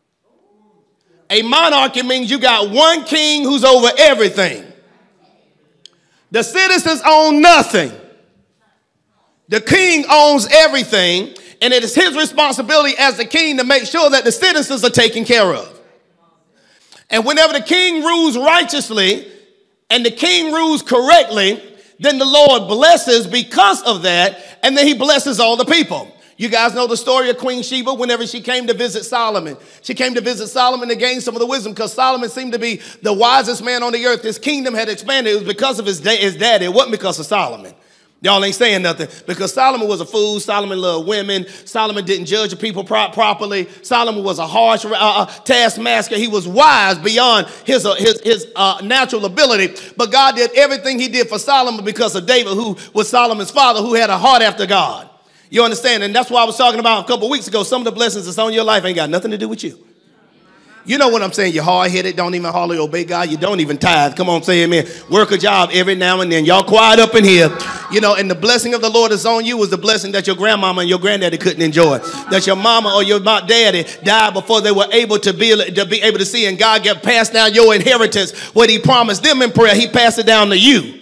Speaker 3: A monarchy means you got one king who's over everything. The citizens own nothing. The king owns everything. And it is his responsibility as the king to make sure that the citizens are taken care of. And whenever the king rules righteously, and the king rules correctly, then the Lord blesses because of that, and then he blesses all the people. You guys know the story of Queen Sheba whenever she came to visit Solomon. She came to visit Solomon to gain some of the wisdom, because Solomon seemed to be the wisest man on the earth. His kingdom had expanded. It was because of his, da- his daddy. It wasn't because of Solomon. Y'all ain't saying nothing, because Solomon was a fool. Solomon loved women. Solomon didn't judge the people pro- properly. Solomon was a harsh uh, uh, taskmaster. He was wise beyond his, uh, his, his uh, natural ability. But God did everything he did for Solomon because of David, who was Solomon's father, who had a heart after God. You understand? And that's why I was talking about a couple of weeks ago. Some of the blessings that's on your life ain't got nothing to do with you. You know what I'm saying? You're hard-headed, don't even hardly obey God. You don't even tithe. Come on, say amen. Work a job every now and then. Y'all quiet up in here. You know, and the blessing of the Lord is on you was the blessing that your grandmama and your granddaddy couldn't enjoy. That your mama or your daddy died before they were able to be, to be able to see. And God get passed down your inheritance. What he promised them in prayer, he passed it down to you.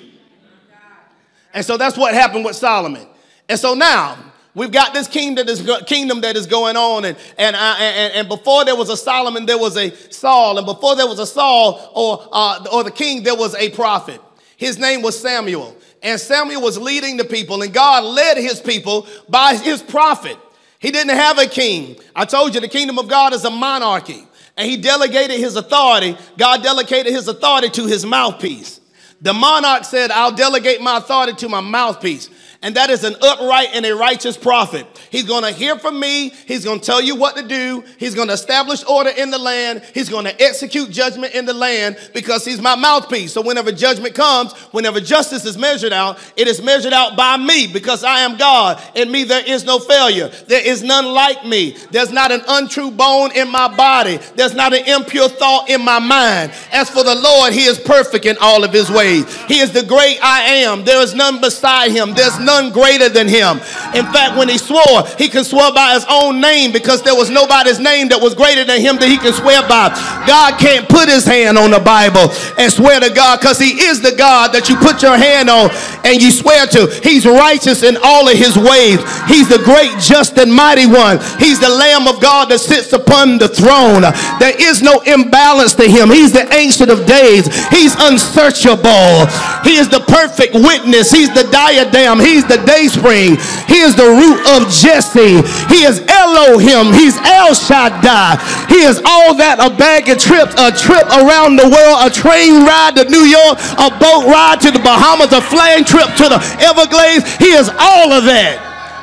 Speaker 3: And so that's what happened with Solomon. And so now, we've got this kingdom that is, kingdom that is going on, and, and, uh, and, and before there was a Solomon, there was a Saul, and before there was a Saul or, uh, or the king, there was a prophet. His name was Samuel, and Samuel was leading the people, and God led his people by his prophet. He didn't have a king. I told you the kingdom of God is a monarchy, and he delegated his authority. God delegated his authority to his mouthpiece. The monarch said, I'll delegate my authority to my mouthpiece. And that is an upright and a righteous prophet. He's going to hear from me. He's going to tell you what to do. He's going to establish order in the land. He's going to execute judgment in the land because he's my mouthpiece. So whenever judgment comes, whenever justice is measured out, it is measured out by me because I am God. In me there is no failure. There is none like me. There's not an untrue bone in my body. There's not an impure thought in my mind. As for the Lord, he is perfect in all of his ways. He is the great I am. There is none beside him. There's none greater than him. In fact, when he swore, he could swear by his own name because there was nobody's name that was greater than him that he could swear by. God can't put his hand on the Bible and swear to God because he is the God that you put your hand on and you swear to. He's righteous in all of his ways. He's the great, just, and mighty one. He's the Lamb of God that sits upon the throne. There is no imbalance to him. He's the Ancient of Days. He's unsearchable. He is the perfect witness. He's the diadem. He's the day spring. He is the root of Jesse. He is Elohim. He's El Shaddai. He is all that, a bag of trips, a trip around the world, a train ride to New York, a boat ride to the Bahamas, a flying trip to the Everglades. He is all of that.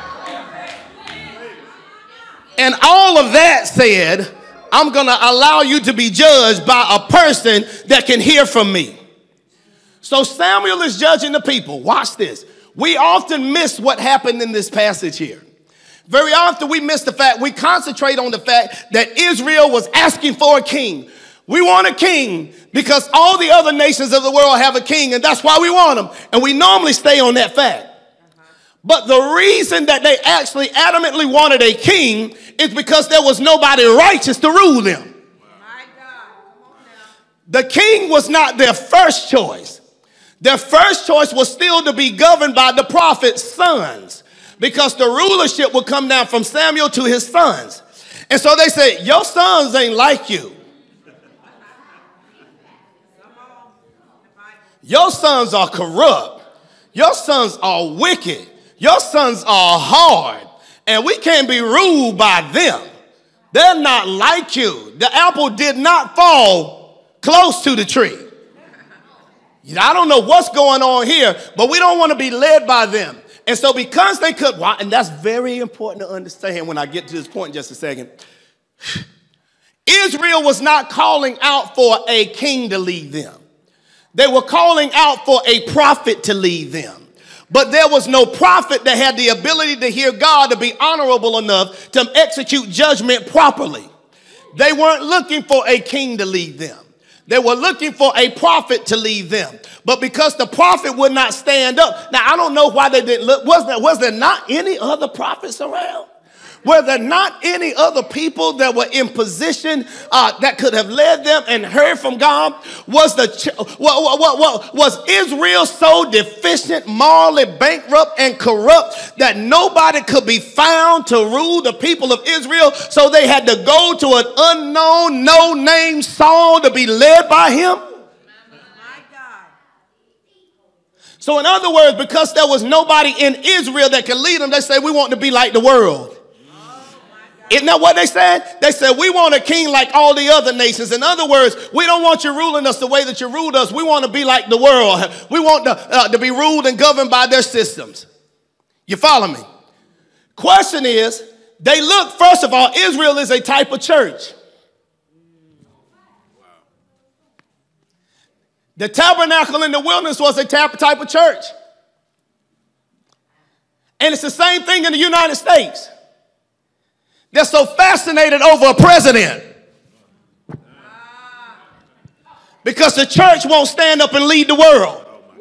Speaker 3: And all of that said, I'm going to allow you to be judged by a person that can hear from me. So Samuel is judging the people. Watch this. We often miss what happened in this passage here. Very often we miss the fact, we concentrate on the fact that Israel was asking for a king. We want a king because all the other nations of the world have a king, and that's why we want him. And we normally stay on that fact. But the reason that they actually adamantly wanted a king is because there was nobody righteous to rule them. The king was not their first choice. Their first choice was still to be governed by the prophet's sons because the rulership would come down from Samuel to his sons. And so they said, your sons ain't like you. Your sons are corrupt. Your sons are wicked. Your sons are hard. And we can't be ruled by them. They're not like you. The apple did not fall close to the tree. I don't know what's going on here, but we don't want to be led by them. And so because they could, and that's very important to understand when I get to this point in just a second. Israel was not calling out for a king to lead them. They were calling out for a prophet to lead them. But there was no prophet that had the ability to hear God to be honorable enough to execute judgment properly. They weren't looking for a king to lead them. They were looking for a prophet to lead them. But because the prophet would not stand up. Now, I don't know why they didn't look. Was there, was there not any other prophets around? Were there not any other people that were in position uh, that could have led them and heard from God? Was the what, what, what, was Israel so deficient, morally bankrupt, and corrupt that nobody could be found to rule the people of Israel? So they had to go to an unknown, no-name Saul to be led by him? So in other words, because there was nobody in Israel that could lead them, they say, we want to be like the world. Isn't that what they said? They said, we want a king like all the other nations. In other words, we don't want you ruling us the way that you ruled us. We want to be like the world. We want to, uh, to be ruled and governed by their systems. You follow me? Question is, they look, first of all, Israel is a type of church. The tabernacle in the wilderness was a type of church. And it's the same thing in the United States. They're so fascinated over a president because the church won't stand up and lead the world.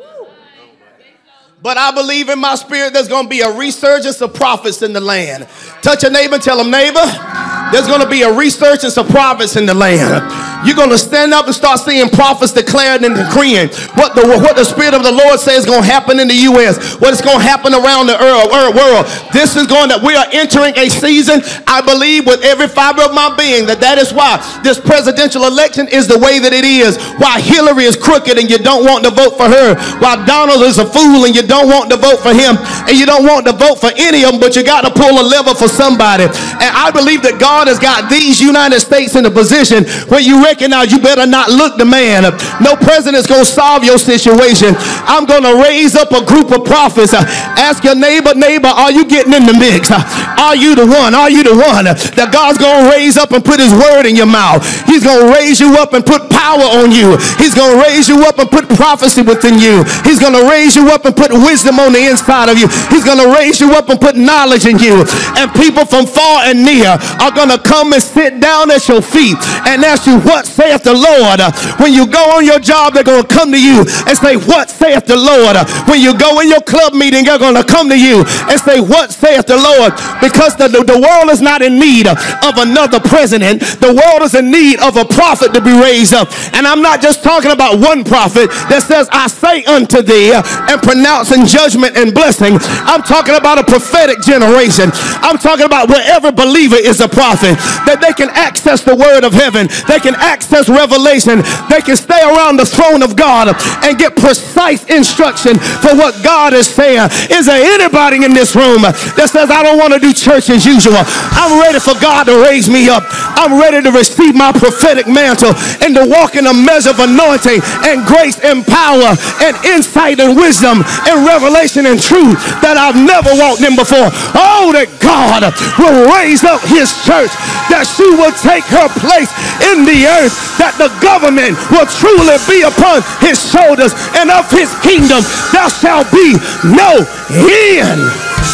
Speaker 3: But I believe in my spirit there's going to be a resurgence of prophets in the land. Touch a neighbor and tell them, neighbor, there's going to be a resurgence of prophets in the land. You're going to stand up and start seeing prophets declaring and decreeing what the, what the Spirit of the Lord says is going to happen in the U S, what is going to happen around the world. This is going to, we are entering a season, I believe with every fiber of my being, that that is why this presidential election is the way that it is. Why Hillary is crooked and you don't want to vote for her. Why Donald is a fool and you don't want to vote for him. And you don't want to vote for any of them, but you got to pull a lever for somebody. And I believe that God has got these United States in a position where you recognize you better not look the man. No president's going to solve your situation. I'm going to raise up a group of prophets. Ask your neighbor, neighbor, are you getting in the mix? Are you the one? Are you the one that God's going to raise up and put his word in your mouth? He's going to raise you up and put power on you. He's going to raise you up and put prophecy within you. He's going to raise you up and put wisdom on the inside of you. He's going to raise you up and put knowledge in you. And people from far and near are going to come and sit down at your feet and ask you, what saith the Lord? When you go on your job, they're going to come to you and say, what saith the Lord? When you go in your club meeting, they're going to come to you and say, what saith the Lord? Because the, the, the world is not in need of another president. The world is in need of a prophet to be raised up. And I'm not just talking about one prophet that says, I say unto thee, and pronouncing judgment and blessing. I'm talking about a prophetic generation. I'm talking about where every believer is a prophet, that they can access the word of heaven. They can access revelation. They can stay around the throne of God and get precise instruction for what God is saying. Is there anybody in this room that says, I don't want to do church as usual? I'm ready for God to raise me up. I'm ready to receive my prophetic mantle and to walk in a measure of anointing and grace and power and insight and wisdom and revelation and truth that I've never walked in before. Oh, that God will raise up his church, that she will take her place in the earth, that the government will truly be upon his shoulders, and of his kingdom there shall be no end.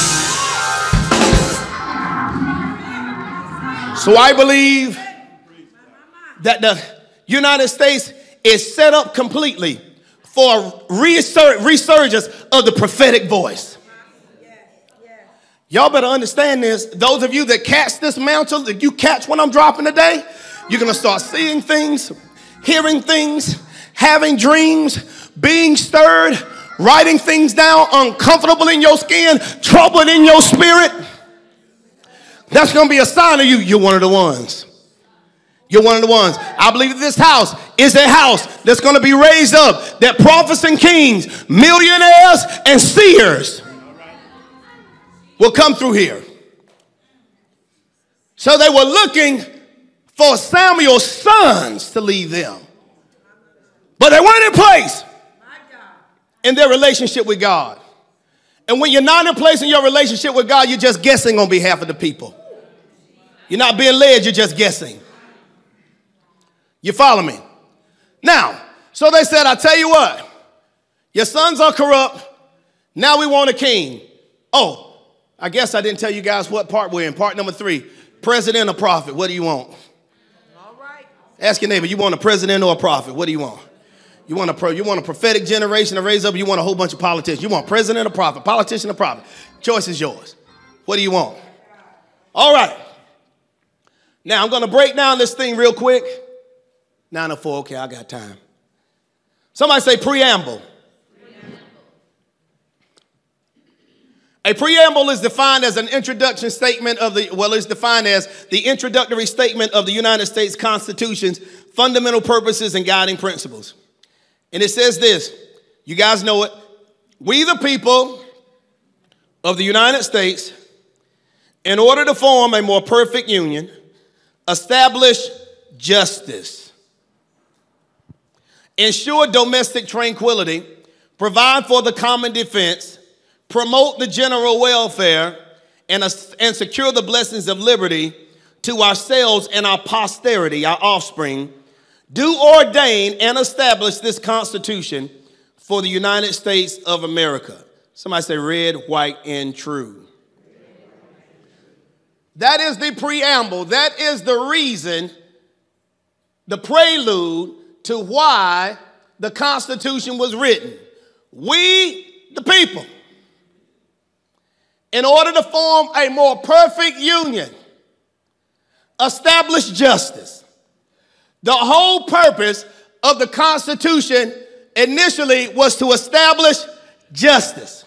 Speaker 3: So I believe that the United States is set up completely for a resur- resurgence of the prophetic voice. Y'all better understand this. Those of you that catch this mantle, that you catch when I'm dropping today, you're going to start seeing things, hearing things, having dreams, being stirred, writing things down, uncomfortable in your skin, troubled in your spirit. That's going to be a sign of you. You're one of the ones. You're one of the ones. I believe that this house is a house that's going to be raised up, that prophets and kings, millionaires and seers will come through here. So they were looking for Samuel's sons to lead them, but they weren't in place in their relationship with God. And when you're not in place in your relationship with God, you're just guessing on behalf of the people. You're not being led, you're just guessing. You follow me? Now, so they said, I tell you what, your sons are corrupt. Now we want a king. Oh, I guess I didn't tell you guys what part we're in. Part number three, president or prophet. What do you want?
Speaker 1: All right.
Speaker 3: Ask your neighbor, you want a president or a prophet? What do you want? You want a pro, you want a prophetic generation to raise up? You want a whole bunch of politicians? You want president or prophet? Politician or prophet? Choice is yours. What do you want? All right. Now I'm going to break down this thing real quick. nine oh four, okay, I got time. Somebody say preamble. A preamble is defined as an introduction statement of the, well, it's defined as the introductory statement of the United States Constitution's fundamental purposes and guiding principles. And it says this, you guys know it. We the people of the United States, in order to form a more perfect union, establish justice, ensure domestic tranquility, provide for the common defense, promote the general welfare, and, and secure the blessings of liberty to ourselves and our posterity, our offspring, do ordain and establish this Constitution for the United States of America. Somebody say red, white, and true. That is the preamble. That is the reason, the prelude to why the Constitution was written. We, the people, in order to form a more perfect union, establish justice. The whole purpose of the Constitution initially was to establish justice.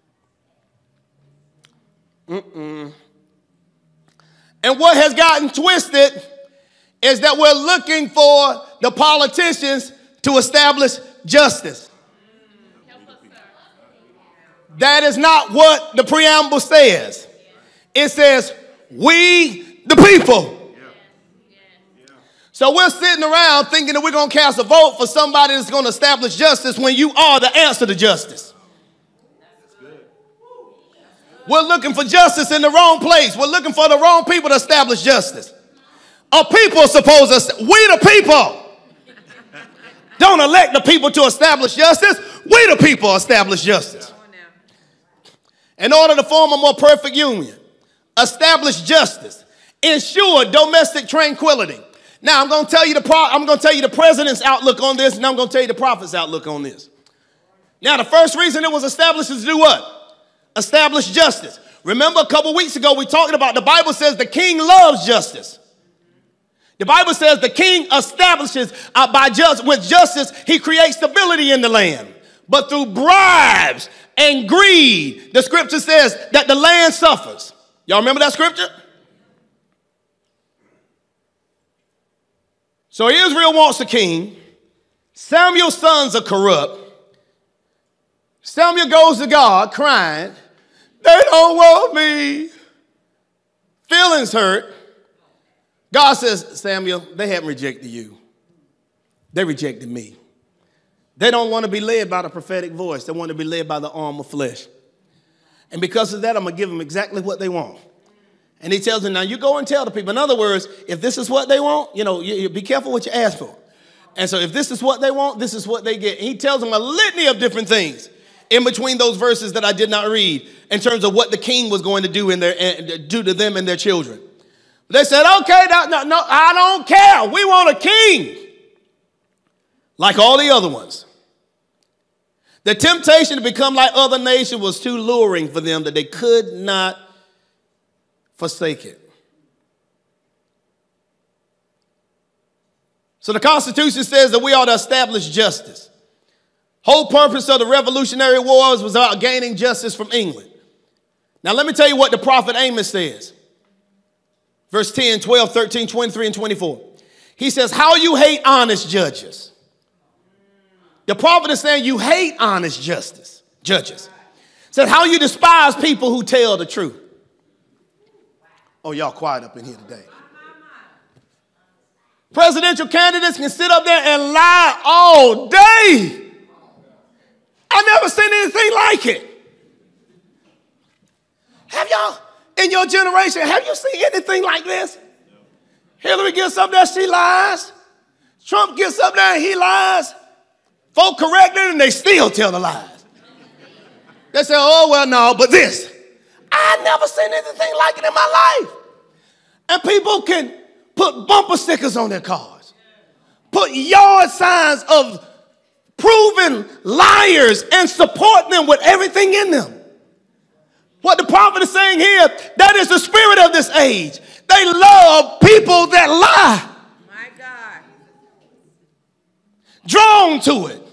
Speaker 3: Mm-mm. And what has gotten twisted is that we're looking for the politicians to establish justice. That is not what the preamble says. It says, we the people. So we're sitting around thinking that we're going to cast a vote for somebody that's going to establish justice when you are the answer to justice. We're looking for justice in the wrong place. We're looking for the wrong people to establish justice. A people supposed to, we the people don't elect the people to establish justice. We the people establish justice. In order to form a more perfect union, establish justice, ensure domestic tranquility. Now I'm going to tell you the pro- I'm going to tell you the president's outlook on this, and I'm going to tell you the prophet's outlook on this. Now the first reason it was established is to do what? Establish justice. Remember a couple weeks ago we talked about the Bible says the king loves justice. The Bible says the king establishes uh, by just with justice he creates stability in the land. But through bribes and greed, the scripture says that the land suffers. Y'all remember that scripture? So Israel wants a king. Samuel's sons are corrupt. Samuel goes to God crying, they don't want me. Feelings hurt. God says, Samuel, they haven't rejected you. They rejected me. They don't want to be led by the prophetic voice. They want to be led by the arm of flesh. And because of that, I'm going to give them exactly what they want. And he tells them, now you go and tell the people. In other words, if this is what they want, you know, you, you be careful what you ask for. And so if this is what they want, this is what they get. And he tells them a litany of different things in between those verses that I did not read in terms of what the king was going to do, in their, uh, do to them and their children. They said, okay, no, no, no, I don't care. We want a king like all the other ones. The temptation to become like other nations was too luring for them that they could not forsake it. So the Constitution says that we ought to establish justice. Whole purpose of the Revolutionary Wars was about gaining justice from England. Now let me tell you what the prophet Amos says. Verse ten, twelve, thirteen, twenty-three, and twenty-four. He says, how you hate honest judges. The prophet is saying you hate honest justice, judges. Said how you despise people who tell the truth. Oh, y'all quiet up in here today. Presidential candidates can sit up there and lie all day. I've never seen anything like it. Have y'all, in your generation, have you seen anything like this? Hillary gets up there, she lies. Trump gets up there and he lies. Folk correct it and they still tell the lies. They say, oh, well, no, but this. I've never seen anything like it in my life. And people can put bumper stickers on their cars. Put yard signs of proven liars and support them with everything in them. What the prophet is saying here, that is the spirit of this age. They love people that lie.
Speaker 1: My God.
Speaker 3: Drawn to it.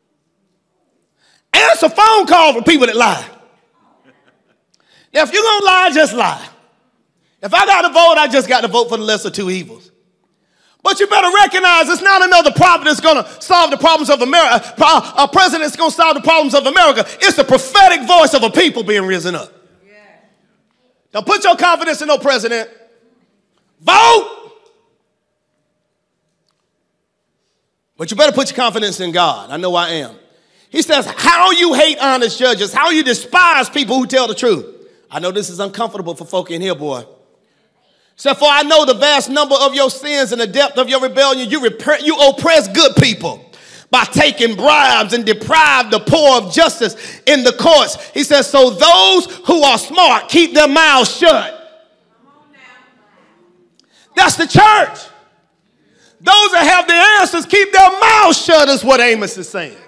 Speaker 3: Answer phone call for people that lie. Now, if you're going to lie, just lie. If I got to vote, I just got to vote for the lesser two evils. But you better recognize it's not another prophet that's going to solve the problems of America. A president that's going to solve the problems of America. It's the prophetic voice of a people being risen up. Yeah. Don't put your confidence in no president. Vote. But you better put your confidence in God. I know I am. He says, how you hate honest judges, how you despise people who tell the truth. I know this is uncomfortable for folk in here, boy. So for I know the vast number of your sins and the depth of your rebellion, you, rep- you oppress good people. by taking bribes and deprive the poor of justice in the courts. He says, so those who are smart keep their mouths shut. That's the church. Those that have the answers keep their mouths shut is what Amos is saying.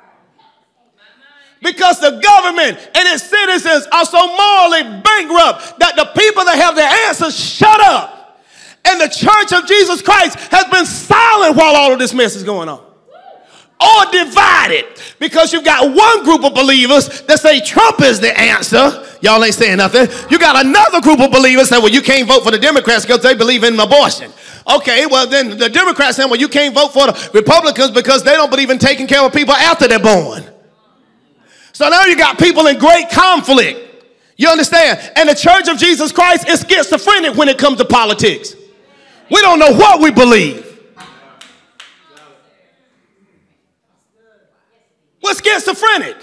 Speaker 3: Because the government and its citizens are so morally bankrupt that the people that have the answers shut up. And the church of Jesus Christ has been silent while all of this mess is going on. Or divided, because you've got one group of believers that say Trump is the answer. Y'all ain't saying nothing. You got another group of believers that, well, you can't vote for the Democrats because they believe in abortion. Okay, well, then the Democrats saying, well, you can't vote for the Republicans because they don't believe in taking care of people after they're born. So now you got people in great conflict. You understand? And the Church of Jesus Christ is schizophrenic when it comes to politics. We don't know what we believe. We're schizophrenic.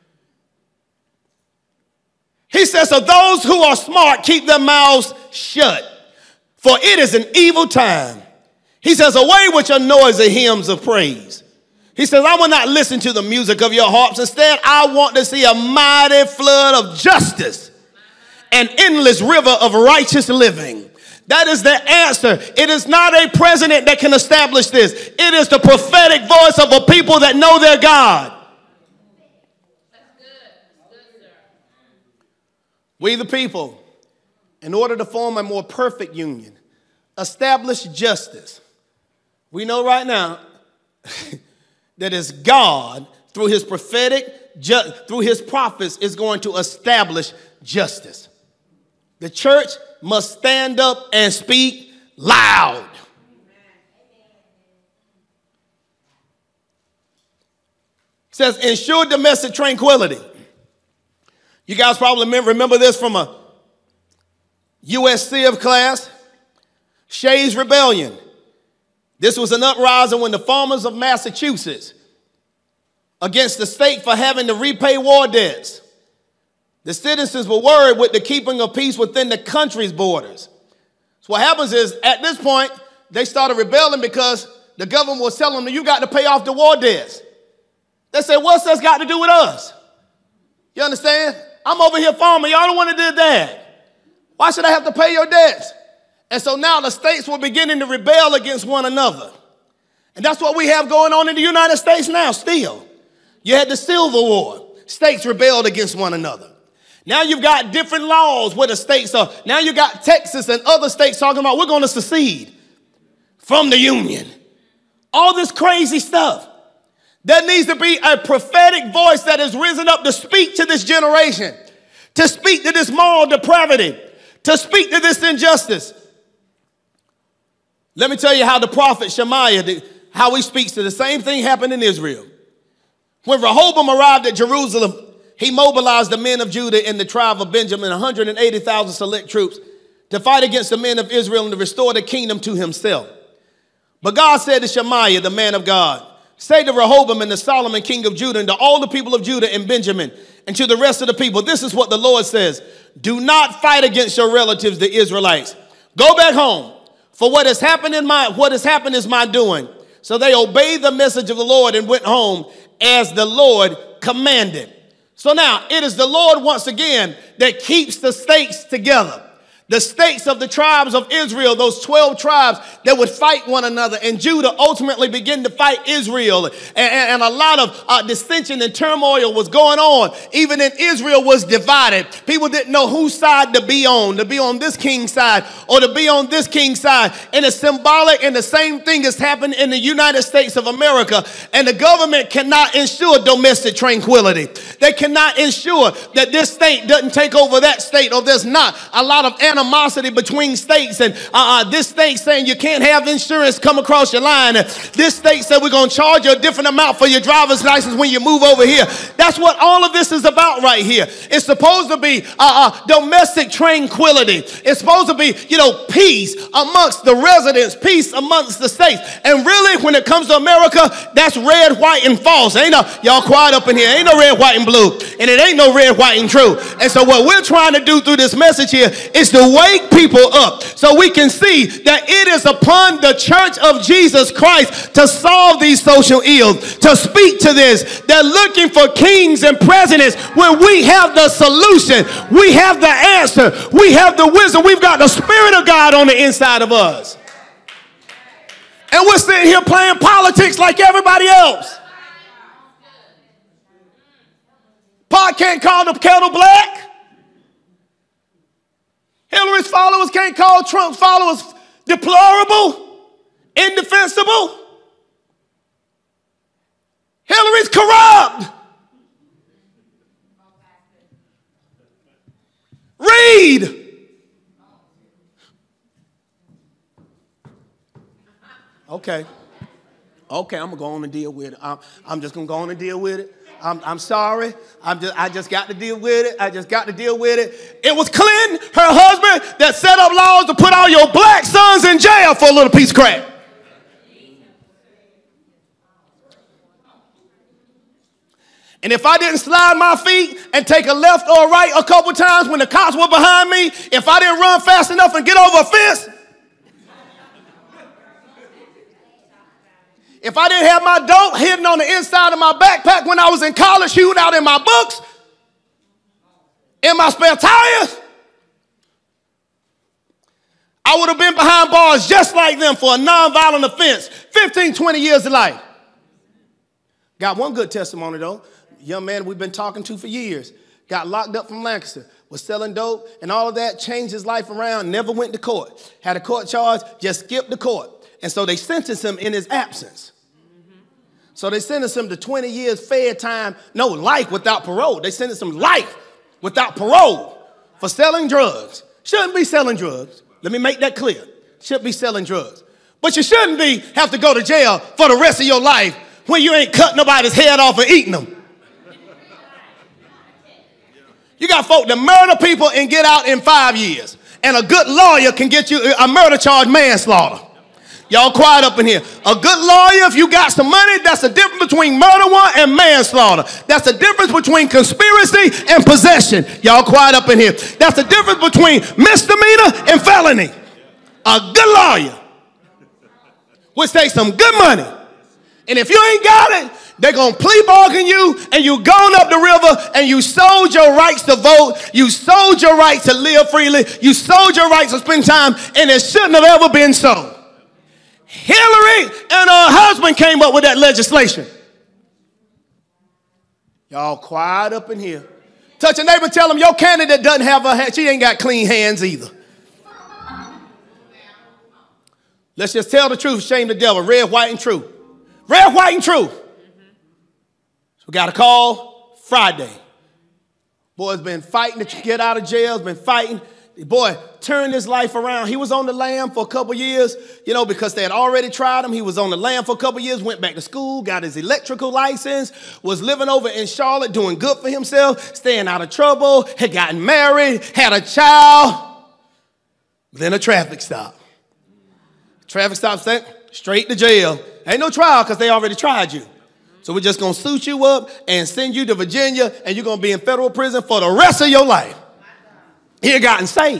Speaker 3: He says, so those who are smart keep their mouths shut, for it is an evil time. He says, away with your noisy hymns of praise. He says, I will not listen to the music of your harps. Instead, I want to see a mighty flood of justice, an endless river of righteous living. That is the answer. It is not a president that can establish this. It is the prophetic voice of a people that know their God. We the people, in order to form a more perfect union, establish justice. We know right now that it's God, through his prophetic, ju- through his prophets, is going to establish justice. The church must stand up and speak loud. It says, ensure domestic tranquility. You guys probably remember this from a U S Civ class, Shays' Rebellion. This was an uprising when the farmers of Massachusetts against the state for having to repay war debts. The citizens were worried with the keeping of peace within the country's borders. So what happens is, at this point, they started rebelling because the government was telling them, you got to pay off the war debts. They said, what's that got to do with us? You understand? I'm over here farming. Y'all don't want to do that. Why should I have to pay your debts? And so now the states were beginning to rebel against one another. And that's what we have going on in the United States now still. You had the Civil War. States rebelled against one another. Now you've got different laws where the states are. Now you got Texas and other states talking about we're going to secede from the Union. All this crazy stuff. There needs to be a prophetic voice that has risen up to speak to this generation, to speak to this moral depravity, to speak to this injustice. Let me tell you how the prophet Shemaiah, how he speaks to the same thing happened in Israel. When Rehoboam arrived at Jerusalem, he mobilized the men of Judah and the tribe of Benjamin, one hundred eighty thousand select troops, to fight against the men of Israel and to restore the kingdom to himself. But God said to Shemaiah, the man of God, say to Rehoboam and to Solomon, king of Judah, and to all the people of Judah and Benjamin, and to the rest of the people, this is what the Lord says. Do not fight against your relatives, the Israelites. Go back home, for what has happened in my, what has happened is my doing. So they obeyed the message of the Lord and went home as the Lord commanded. So now it is the Lord once again that keeps the states together. The states of the tribes of Israel, those twelve tribes that would fight one another, and Judah ultimately began to fight Israel, and, and, and a lot of uh, dissension and turmoil was going on. Even in Israel was divided. People didn't know whose side to be on, to be on this king's side or to be on this king's side. And it's symbolic, and the same thing has happened in the United States of America. And the government cannot ensure domestic tranquility. They cannot ensure that this state doesn't take over that state, or there's not a lot of animosity between states, and uh, uh, this state saying you can't have insurance come across your line, and this state said we're going to charge you a different amount for your driver's license when you move over here. That's what all of this is about right here. It's supposed to be uh, uh, domestic tranquility. It's supposed to be, you know, peace amongst the residents, peace amongst the states. And really, when it comes to America, that's red, white, and false. Ain't no, y'all quiet up in here. Ain't no red, white, and blue, and it ain't no red, white, and true. And so what we're trying to do through this message here is to wake people up so we can see that it is upon the church of Jesus Christ to solve these social ills, to speak to this. They're looking for kings and presidents when we have the solution. We have the answer. We have the wisdom. We've got the Spirit of God on the inside of us. And we're sitting here playing politics like everybody else. Pot can't call the kettle black. Hillary's followers can't call Trump's followers deplorable, indefensible. Hillary's corrupt. Read. Okay. Okay, I'm going to go on and deal with it. I'm, I'm just going to go on and deal with it. I'm, I'm sorry. I'm just, I just got to deal with it. I just got to deal with it. It was Clinton, her husband, that set up laws to put all your black sons in jail for a little piece of crap. And if I didn't slide my feet and take a left or a right a couple times when the cops were behind me, if I didn't run fast enough and get over a fence, if I didn't have my dope hidden on the inside of my backpack when I was in college, shooting out in my books, in my spare tires, I would have been behind bars just like them for a nonviolent offense, fifteen, twenty years of life. Got one good testimony, though. Young man we've been talking to for years. Got locked up from Lancaster, was selling dope and all of that, changed his life around, never went to court. Had a court charge, just skipped the court. And so they sentenced him in his absence. So they sentenced him to twenty years fed time, no, life without parole. They sentenced him life without parole for selling drugs. Shouldn't be selling drugs. Let me make that clear. Shouldn't be selling drugs. But you shouldn't be have to go to jail for the rest of your life when you ain't cut nobody's head off and eating them. You got folk that murder people and get out in five years. And a good lawyer can get you a murder charge manslaughter. Y'all quiet up in here. A good lawyer, if you got some money, that's the difference between murder one and manslaughter. That's the difference between conspiracy and possession. Y'all quiet up in here. That's the difference between misdemeanor and felony. A good lawyer will take some good money. And if you ain't got it, they're going to plea bargain you, and you gone up the river, and you sold your rights to vote. You sold your rights to live freely. You sold your rights to spend time, and it shouldn't have ever been so. Hillary and her husband came up with that legislation. Y'all quiet up in here. Touch a neighbor and tell them your candidate doesn't have a hand. She ain't got clean hands either. Let's just tell the truth, shame the devil. Red, white, and true. Red, white, and true. So we got a call Friday. Boy's been fighting to get out of jail. Has been fighting. The boy turned his life around. He was on the lam for a couple years, you know, because they had already tried him. He was on the lam for a couple years, went back to school, got his electrical license, was living over in Charlotte, doing good for himself, staying out of trouble, had gotten married, had a child. Then a traffic stop. Traffic stop sent straight to jail. Ain't no trial because they already tried you. So we're just going to suit you up and send you to Virginia, and you're going to be in federal prison for the rest of your life. He had gotten saved.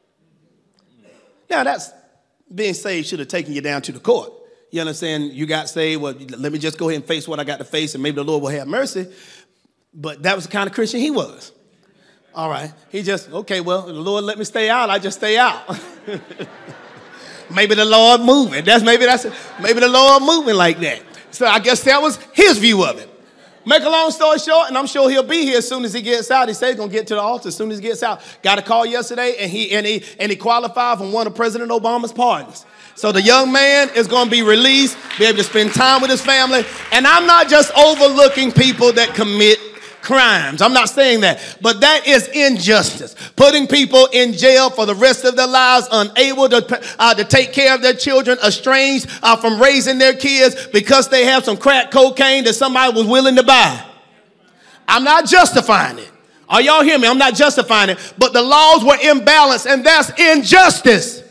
Speaker 3: Now, that's being saved should have taken you down to the court. You understand? You got saved. Well, let me just go ahead and face what I got to face, and maybe the Lord will have mercy. But that was the kind of Christian he was. All right. He just, okay, well, the Lord let me stay out. I just stay out. Maybe the Lord moving. That's maybe that's maybe the Lord moving like that. So I guess that was his view of it. Make a long story short, and I'm sure he'll be here as soon as he gets out. He said he's gonna get to the altar as soon as he gets out. Got a call yesterday, and he and he and he qualified for one of President Obama's pardons. So the young man is gonna be released, be able to spend time with his family. And I'm not just overlooking people that commit crimes. I'm not saying that, but that is injustice. Putting people in jail for the rest of their lives, unable to, uh, to take care of their children, estranged uh, from raising their kids because they have some crack cocaine that somebody was willing to buy. I'm not justifying it. Are y'all hear me? I'm not justifying it, but the laws were imbalanced, and that's injustice.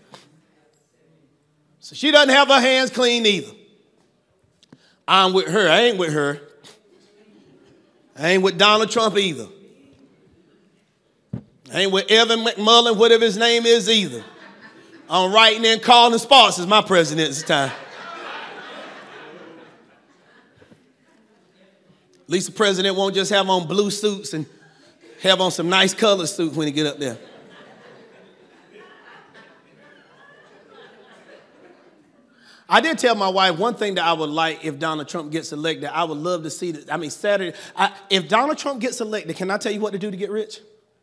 Speaker 3: So she doesn't have her hands clean either. I'm with her. I ain't with her. I ain't with Donald Trump either. Ain't with Evan McMullen, whatever his name is either. I'm writing in Carlin Sparks is my president this time. At least the president won't just have on blue suits and have on some nice color suits when he get up there. I did tell my wife one thing that I would like if Donald Trump gets elected. I would love to see that. I mean, Saturday, I, if Donald Trump gets elected, can I tell you what to do to get rich?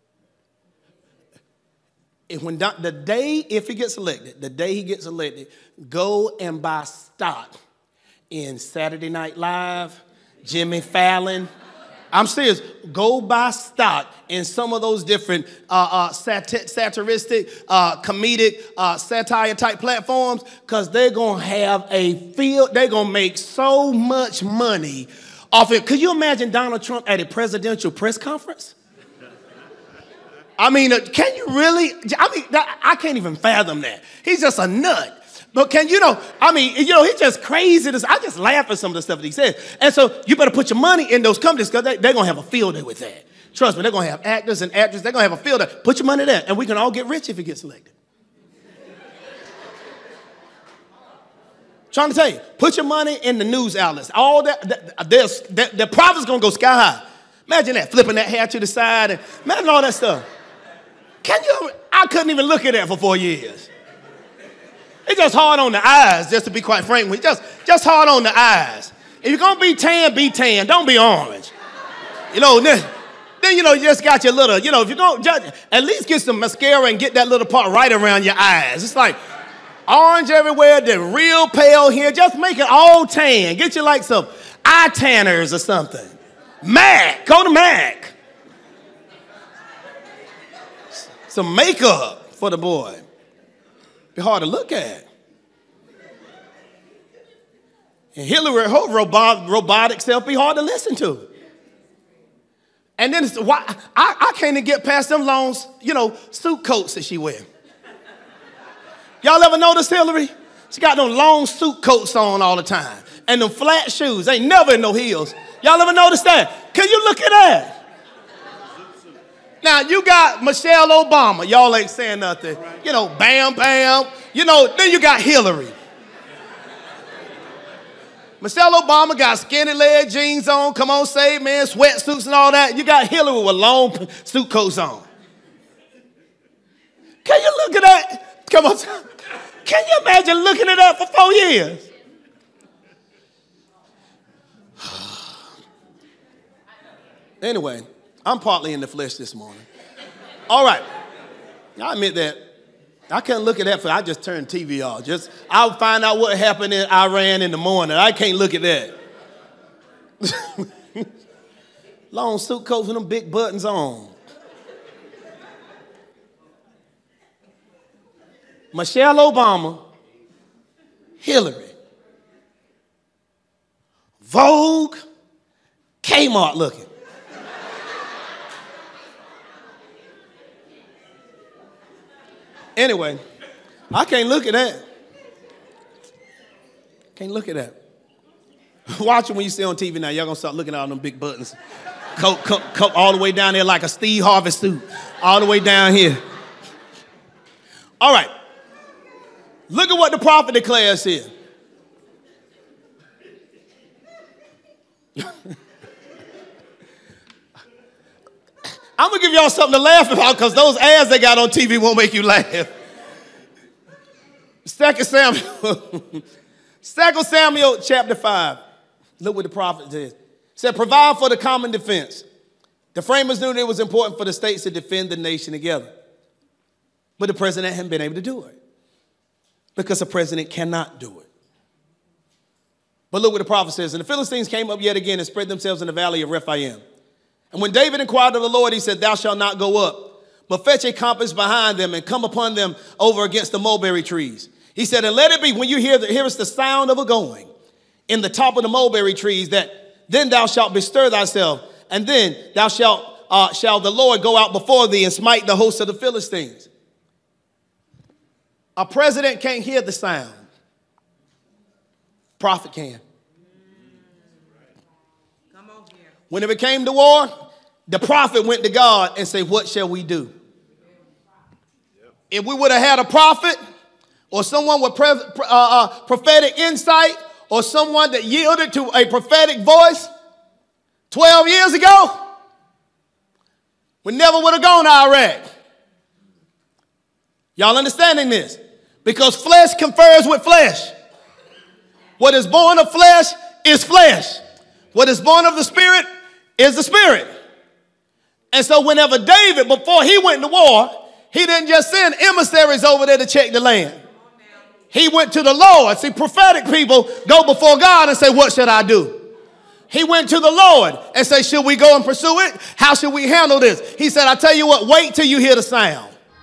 Speaker 3: If when Don, the day, if he gets elected, the day he gets elected, go and buy stock in Saturday Night Live, Jimmy Fallon. I'm serious. Go buy stock in some of those different uh, uh, sat- satiristic, uh, comedic, uh, satire-type platforms, because they're going to have a field. They're going to make so much money off it. Could you imagine Donald Trump at a presidential press conference? I mean, uh, can you really? I mean, that, I can't even fathom that. He's just a nut. But can you know, I mean, you know, he's just crazy. I just laugh at some of the stuff that he says. And so you better put your money in those companies because they, they're going to have a field day with that. Trust me, they're going to have actors and actresses. They're going to have a field day. Put your money there, and we can all get rich if he gets elected. Trying to tell you, put your money in the news outlets. All that, that there's, that, the profit's going to go sky high. Imagine that, flipping that hair to the side. And imagine all that stuff. Can you, I couldn't even look at that for four years. It's just hard on the eyes, just to be quite frank with you. Just, just hard on the eyes. If you're going to be tan, be tan. Don't be orange. You know, then, then, you know, you just got your little, you know, if you're going to, at least get some mascara and get that little part right around your eyes. It's like orange everywhere, then real pale here. Just make it all tan. Get you like some eye tanners or something. Mac. Go to Mac. Some makeup for the boy. Be hard to look at. And Hillary, her robot, robotic self be hard to listen to. And then it's, why, I, I can't even get past them long, you know, suit coats that she wear. Y'all ever notice Hillary? She got them long suit coats on all the time. And them flat shoes. Ain't never in no heels. Y'all ever notice that? Can you look at that? Now, you got Michelle Obama. Y'all ain't saying nothing. You know, bam, bam. You know, then you got Hillary. Michelle Obama got skinny leg jeans on. Come on, say, man, sweatsuits and all that. You got Hillary with long suit coats on. Can you look at that? Come on. Can you imagine looking at that for four years? Anyway. I'm partly in the flesh this morning. All right. I admit that. I can't look at that for I just turned T V off. Just I'll find out what happened in Iran in the morning. I can't look at that. Long suit coats with them big buttons on. Michelle Obama, Hillary, Vogue, Kmart looking. Anyway, I can't look at that. Can't look at that. Watch it when you see on T V now. Y'all gonna start looking at all them big buttons. Coat, coat, coat all the way down there like a Steve Harvey suit. All the way down here. All right. Look at what the prophet declares here. I'm going to give y'all something to laugh about because those ads they got on T V won't make you laugh. Second Samuel. Second Samuel chapter five. Look what the prophet says. It said, provide for the common defense. The framers knew that it was important for the states to defend the nation together. But the president hadn't been able to do it. Because the president cannot do it. But look what the prophet says. And the Philistines came up yet again and spread themselves in the valley of Rephaim. And when David inquired of the Lord, he said, thou shalt not go up, but fetch a compass behind them and come upon them over against the mulberry trees. He said, and let it be when you hear the, hearest the sound of a going in the top of the mulberry trees, that then thou shalt bestir thyself, and then thou shalt, uh, shall the Lord go out before thee and smite the host of the Philistines. A president can't hear the sound. Prophet can. When it came to war, the prophet went to God and said, what shall we do? if we would have had a prophet or someone with pre- uh, uh, prophetic insight or someone that yielded to a prophetic voice twelve years ago, we never would have gone to Iraq. Y'all understanding this? Because flesh confers with flesh. What is born of flesh is flesh. What is born of the spirit is the spirit. And so whenever David, before he went to war, he didn't just send emissaries over there to check the land. He went to the Lord. See, prophetic people go before God and say, what should I do? He went to the Lord and said, should we go and pursue it? How should we handle this? He said, I tell you what, wait till you hear the sound.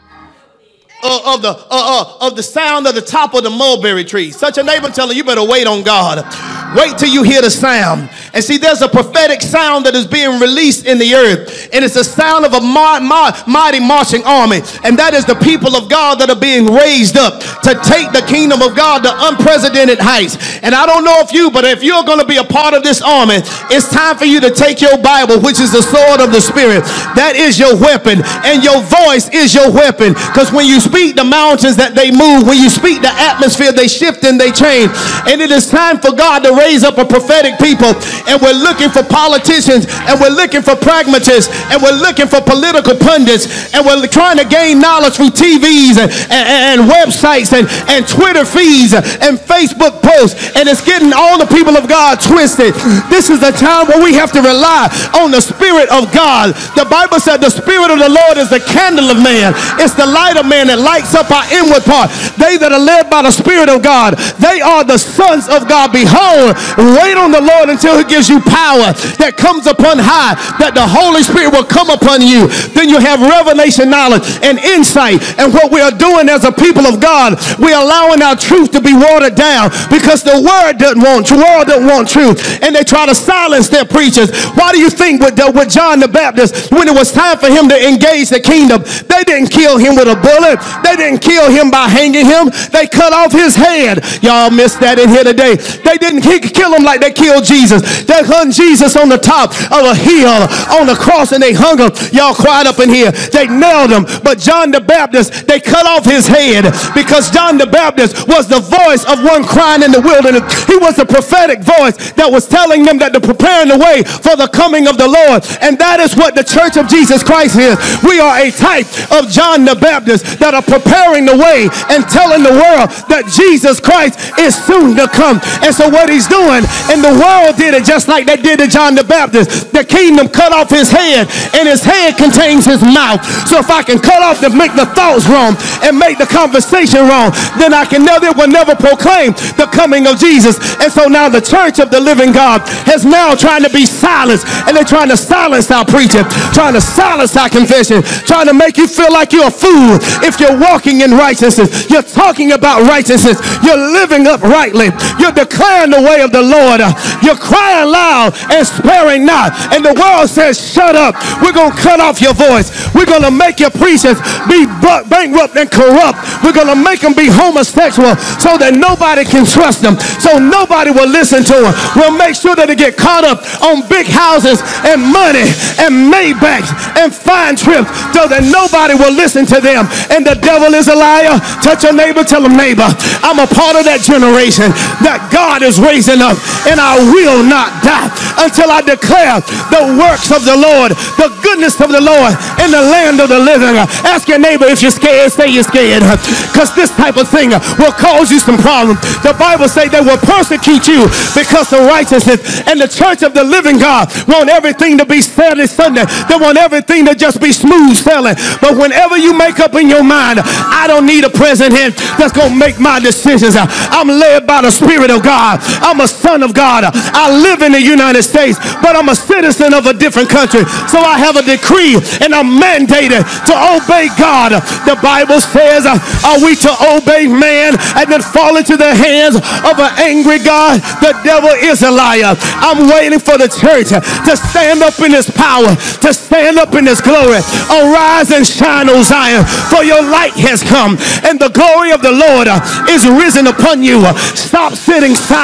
Speaker 3: Uh, of the uh, uh, of the sound of the top of the mulberry tree. Such a neighbor telling you, you better wait on God. Wait till you hear the sound. And see, there's a prophetic sound that is being released in the earth. And it's the sound of a ma- ma- mighty marching army. And that is the people of God that are being raised up to take the kingdom of God to unprecedented heights. And I don't know if you, but if you're going to be a part of this army, it's time for you to take your Bible, which is the sword of the Spirit. That is your weapon. And your voice is your weapon. Because when you speak, the mountains that they move. When you speak, the atmosphere, they shift and they change. And it is time for God to raise up a prophetic people. And we're looking for politicians, and we're looking for pragmatists, and we're looking for political pundits, and we're trying to gain knowledge through T Vs and, and, and websites and, and Twitter feeds and Facebook posts. And it's getting all the people of God twisted. This is the time where we have to rely on the Spirit of God. The Bible said the Spirit of the Lord is the candle of man. It's the light of man that lights up our inward part. They that are led by the Spirit of God, they are the sons of God. Behold, wait on the Lord until he gives you power that comes upon high, that the Holy Spirit will come upon you. Then you have revelation knowledge and insight. And what we are doing as a people of God, we're allowing our truth to be watered down because the word doesn't want, the world doesn't want truth. And they try to silence their preachers. Why do you think with, the, with John the Baptist, when it was time for him to engage the kingdom, they didn't kill him with a bullet. They didn't kill him by hanging him. They cut off his head. Y'all missed that in here today. They didn't kill him like they killed Jesus. They hung Jesus on the top of a hill on the cross and they hung him. Y'all quiet up in here. They nailed him. But John the Baptist, they cut off his head because John the Baptist was the voice of one crying in the wilderness. He was the prophetic voice that was telling them that they're preparing the way for the coming of the Lord. And that is what the Church of Jesus Christ is. We are a type of John the Baptist that are preparing the way and telling the world that Jesus Christ is soon to come. And so what he's doing, and the world did it just like they did to John the Baptist. The kingdom cut off his head, and his head contains his mouth. So if I can cut off to make the thoughts wrong and make the conversation wrong, then I can never, will never proclaim the coming of Jesus. And so now the Church of the Living God has now trying to be silenced, and they're trying to silence our preaching, trying to silence our confession, trying to make you feel like you're a fool if you're walking in righteousness. You're talking about righteousness. You're living uprightly. You're declaring the way of the Lord. You're crying loud and sparing not. And the world says, shut up. We're going to cut off your voice. We're going to make your preachers be bankrupt and corrupt. We're going to make them be homosexual so that nobody can trust them, so nobody will listen to them. We'll make sure that they get caught up on big houses and money and Maybachs and fine trips so that nobody will listen to them. And the devil is a liar. Touch your neighbor, tell him, neighbor, I'm a part of that generation that God is raising up, and I will not die until I declare the works of the Lord, the goodness of the Lord in the land of the living. Ask your neighbor, if you're scared, say you're scared, because this type of thing will cause you some problems. The Bible says they will persecute you because of righteousness, and the Church of the Living God want everything to be Saturday, Sunday. They want everything to just be smooth sailing. But whenever you make up in your mind, I don't need a president that's going to make my decisions. I'm led by the Spirit of God. I'm a son of God. I live in the United States, but I'm a citizen of a different country. So I have a decree, and I'm mandated to obey God. The Bible says, are we to obey man and then fall into the hands of an angry God? The devil is a liar. I'm waiting for the church to stand up in this power, to stand up in this glory. Arise and shine, O Zion, for your light has come, and the glory of the Lord is risen upon you. Stop sitting silent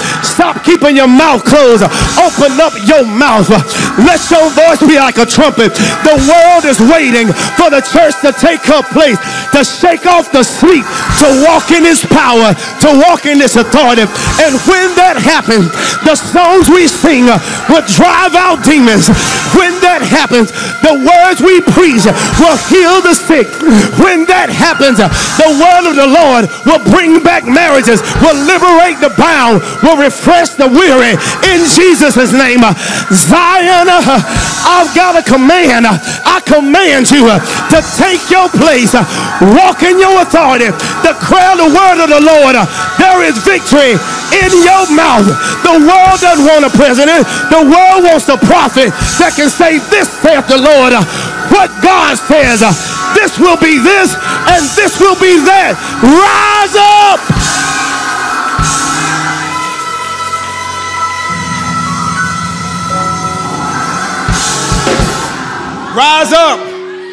Speaker 3: Stop keeping your mouth closed. Open up your mouth. Let your voice be like a trumpet. The world is waiting for the church to take her place, to shake off the sleep, to walk in his power, to walk in his authority. And when that happens, the songs we sing will drive out demons. When that happens, the words we preach will heal the sick. When that happens, the word of the Lord will bring back marriages, will liberate the bound, will refresh the weary. In Jesus' name, Zion, I've got a command. I command you to take your place, walk in your authority, declare the word of the Lord. There is victory in your mouth. The world doesn't want a president. The world wants a prophet that can say, this saith the Lord. What God says, this will be this and this will be that. Rise up. Rise up.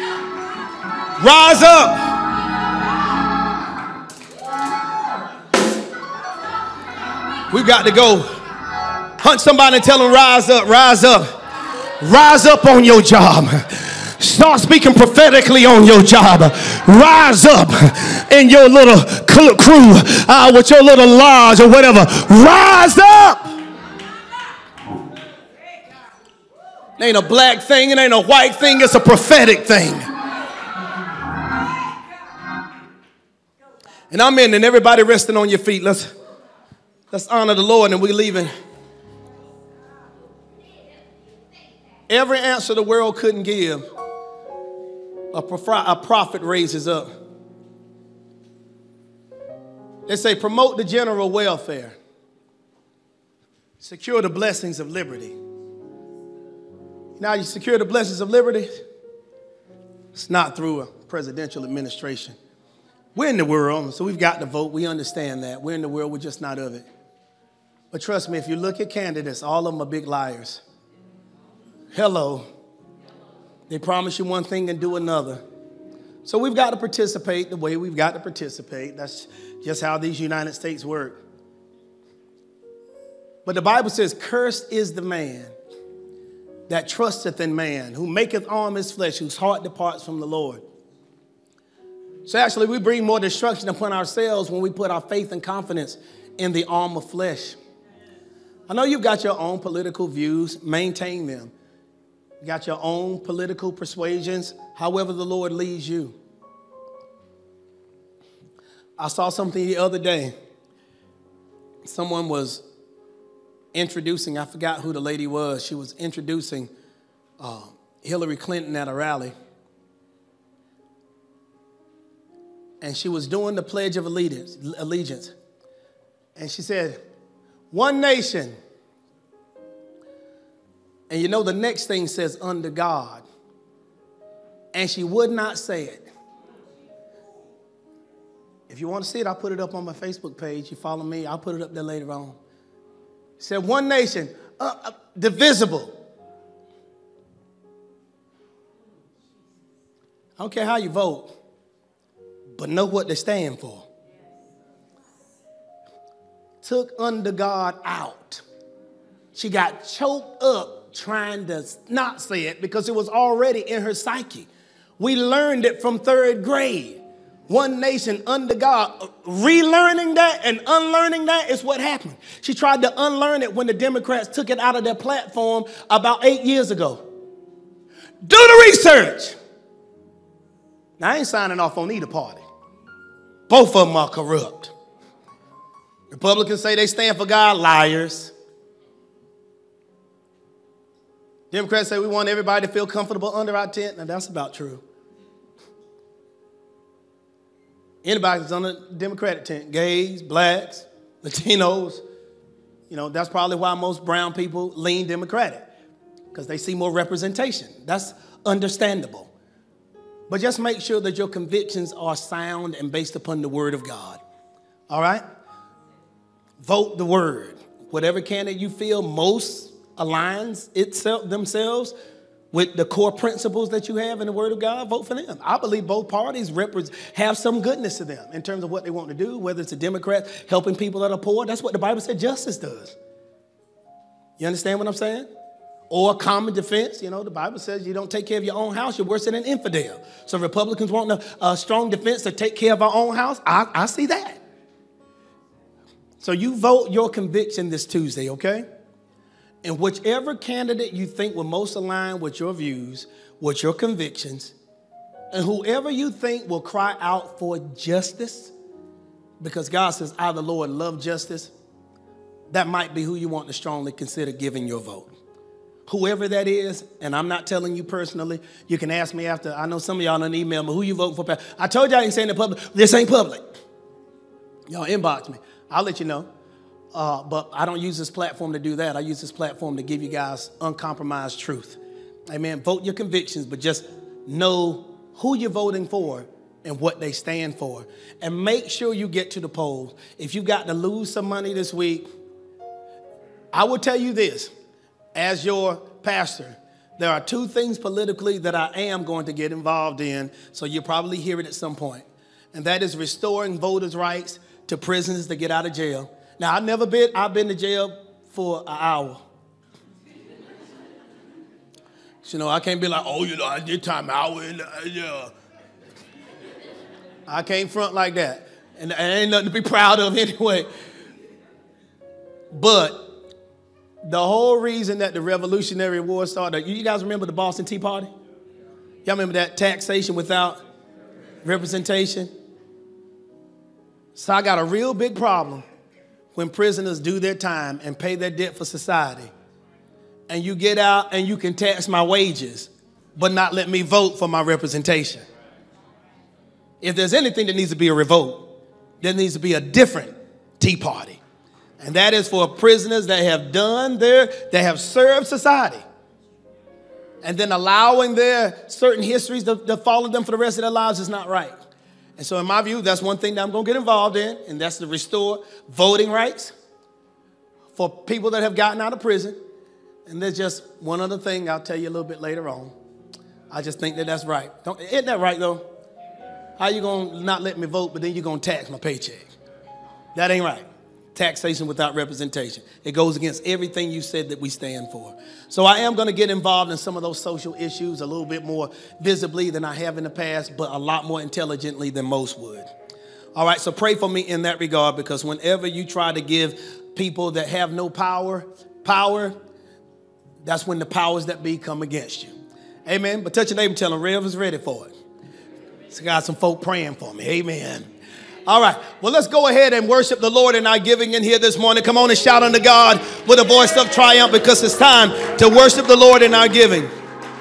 Speaker 3: Rise up. We've got to go. Hunt somebody and tell them, rise up, rise up. Rise up on your job. Start speaking prophetically on your job. Rise up in your little crew, uh, with your little lodge or whatever. Rise up. It ain't a black thing. It ain't a white thing. It's a prophetic thing. And I'm in, and everybody resting on your feet. Let's let's honor the Lord, and we're leaving. Every answer the world couldn't give, a, prof- a prophet raises up. They say, promote the general welfare. Secure the blessings of liberty. Now you secure the blessings of liberty. It's not through a presidential administration. We're in the world, so we've got to vote. We understand that. We're in the world, we're just not of it. But trust me, if you look at candidates, all of them are big liars. Hello. They promise you one thing and do another. So we've got to participate the way we've got to participate. That's just how these United States work. But the Bible says, cursed is the man that trusteth in man, who maketh arm his flesh, whose heart departs from the Lord. So actually, we bring more destruction upon ourselves when we put our faith and confidence in the arm of flesh. I know you've got your own political views. Maintain them. You got your own political persuasions, however the Lord leads you. I saw something the other day. Someone was introducing, I forgot who the lady was. She was introducing uh, Hillary Clinton at a rally. And she was doing the Pledge of Allegiance. And she said, one nation. And you know the next thing says, under God. And she would not say it. If you want to see it, I'll put it up on my Facebook page. You follow me, I'll put it up there later on. It said, one nation, uh, uh, divisible. I don't care how you vote, but know what they stand for. Took under God out. She got choked up trying to not say it because it was already in her psyche. We learned it from third grade. One nation under God. Relearning that and unlearning that is what happened. She tried to unlearn it when the Democrats took it out of their platform about eight years ago. Do the research. Now, I ain't signing off on either party. Both of them are corrupt. Republicans say they stand for God, liars. Democrats say we want everybody to feel comfortable under our tent. Now, that's about true. Anybody that's on the Democratic tent, gays, blacks, Latinos, you know, that's probably why most brown people lean Democratic, because they see more representation. That's understandable. But just make sure that your convictions are sound and based upon the word of God. All right? Vote the word. Whatever candidate you feel most aligns itself themselves with the core principles that you have in the Word of God, vote for them. I believe both parties represent, have some goodness to them in terms of what they want to do, whether it's the Democrats helping people that are poor. That's what the Bible said justice does. You understand what I'm saying? Or common defense. You know, the Bible says you don't take care of your own house, you're worse than an infidel. So Republicans want a, a strong defense to take care of our own house. I, I see that. So you vote your conviction this Tuesday, okay? And whichever candidate you think will most align with your views, with your convictions, and whoever you think will cry out for justice, because God says, I, the Lord, love justice, that might be who you want to strongly consider giving your vote. Whoever that is, and I'm not telling you personally, you can ask me after. I know some of y'all done email me, who you voting for? I told y'all I ain't saying it public. This ain't public. Y'all inbox me. I'll let you know. Uh, but I don't use this platform to do that. I use this platform to give you guys uncompromised truth. Amen. Vote your convictions, but just know who you're voting for and what they stand for. And make sure you get to the polls. If you got to lose some money this week, I will tell you this. As your pastor, there are two things politically that I am going to get involved in, so you'll probably hear it at some point. And that is restoring voters' rights to prisoners to get out of jail. Now, I've never been, I've been to jail for an hour. You know, I can't be like, oh, you know, I did time hour in the, yeah. I can't front like that. And, and ain't nothing to be proud of anyway. But the whole reason that the Revolutionary War started, you guys remember the Boston Tea Party? Y'all remember that taxation without representation? So I got a real big problem when prisoners do their time and pay their debt for society, and you get out and you can tax my wages, but not let me vote for my representation. If there's anything that needs to be a revolt, there needs to be a different Tea Party. And that is for prisoners that have done their, that have served society, and then allowing their certain histories to, to follow them for the rest of their lives is not right. And so in my view, that's one thing that I'm going to get involved in, and that's to restore voting rights for people that have gotten out of prison. And there's just one other thing I'll tell you a little bit later on. I just think that that's right. Don't, isn't that right, though? How you going to not let me vote, but then you're going to tax my paycheck? That ain't right. Taxation without representation. It goes against everything you said that we stand for. So I am going to get involved in some of those social issues a little bit more visibly than I have in the past, but a lot more intelligently than most would. All right, so pray for me in that regard, because whenever you try to give people that have no power, power, that's when the powers that be come against you. Amen. But touch your neighbor and tell them, Rev is ready for it. So I got some folk praying for me. Amen. All right, well, let's go ahead and worship the Lord in our giving in here this morning. Come on and shout unto God with a voice of triumph, because it's time to worship the Lord in our giving.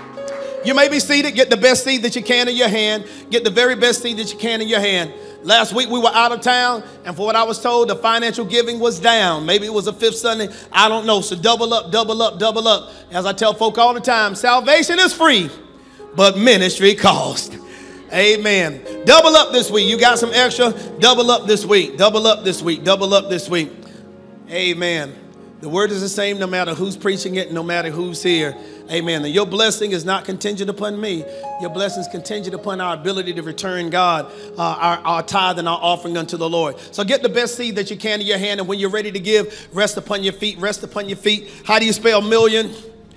Speaker 3: You may be seated. Get the best seed that you can in your hand. Get the very best seed that you can in your hand. Last week we were out of town, and for what I was told, the financial giving was down. Maybe it was a fifth Sunday. I don't know. So double up, double up, double up. As I tell folk all the time, salvation is free, but ministry costs. Amen. Double up this week. You got some extra? Double up this week. Double up this week. Double up this week. Amen. The word is the same no matter who's preaching it, no matter who's here. Amen. And your blessing is not contingent upon me. Your blessing is contingent upon our ability to return God, uh, our, our tithe and our offering unto the Lord. So get the best seed that you can in your hand. And when you're ready to give, rest upon your feet. Rest upon your feet. How do you spell million?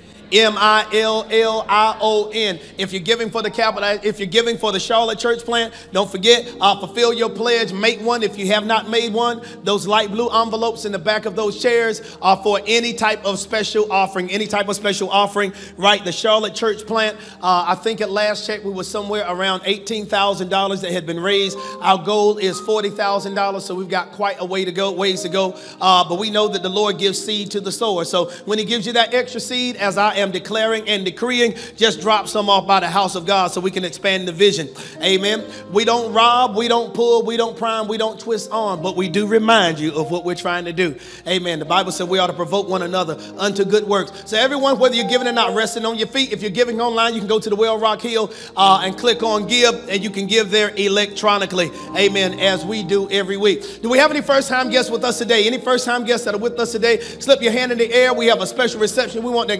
Speaker 3: M I L L I O N. If you're giving for the capital, if you're giving for the Charlotte Church plant, don't forget, uh, fulfill your pledge. Make one if you have not made one. Those light blue envelopes in the back of those chairs are for any type of special offering, any type of special offering, right? The Charlotte Church plant, uh, I think at last check, we were somewhere around eighteen thousand dollars that had been raised. Our goal is forty thousand dollars, so we've got quite a way to go, ways to go. Uh, but we know that the Lord gives seed to the sower. So when he gives you that extra seed, as I am declaring and decreeing, just drop some off by the house of God so we can expand the vision. Amen. We don't rob, we don't pull, we don't prime, we don't twist on, but we do remind you of what we're trying to do. Amen. The Bible said we ought to provoke one another unto good works. So everyone, whether you're giving or not, resting on your feet. If you're giving online, you can go to the Well Rock Hill uh, and click on give, and you can give there electronically. Amen. As we do every week. Do we have any first-time guests with us today? Any first-time guests that are with us today? Slip your hand in the air. We have a special reception. We want to acknowledge you.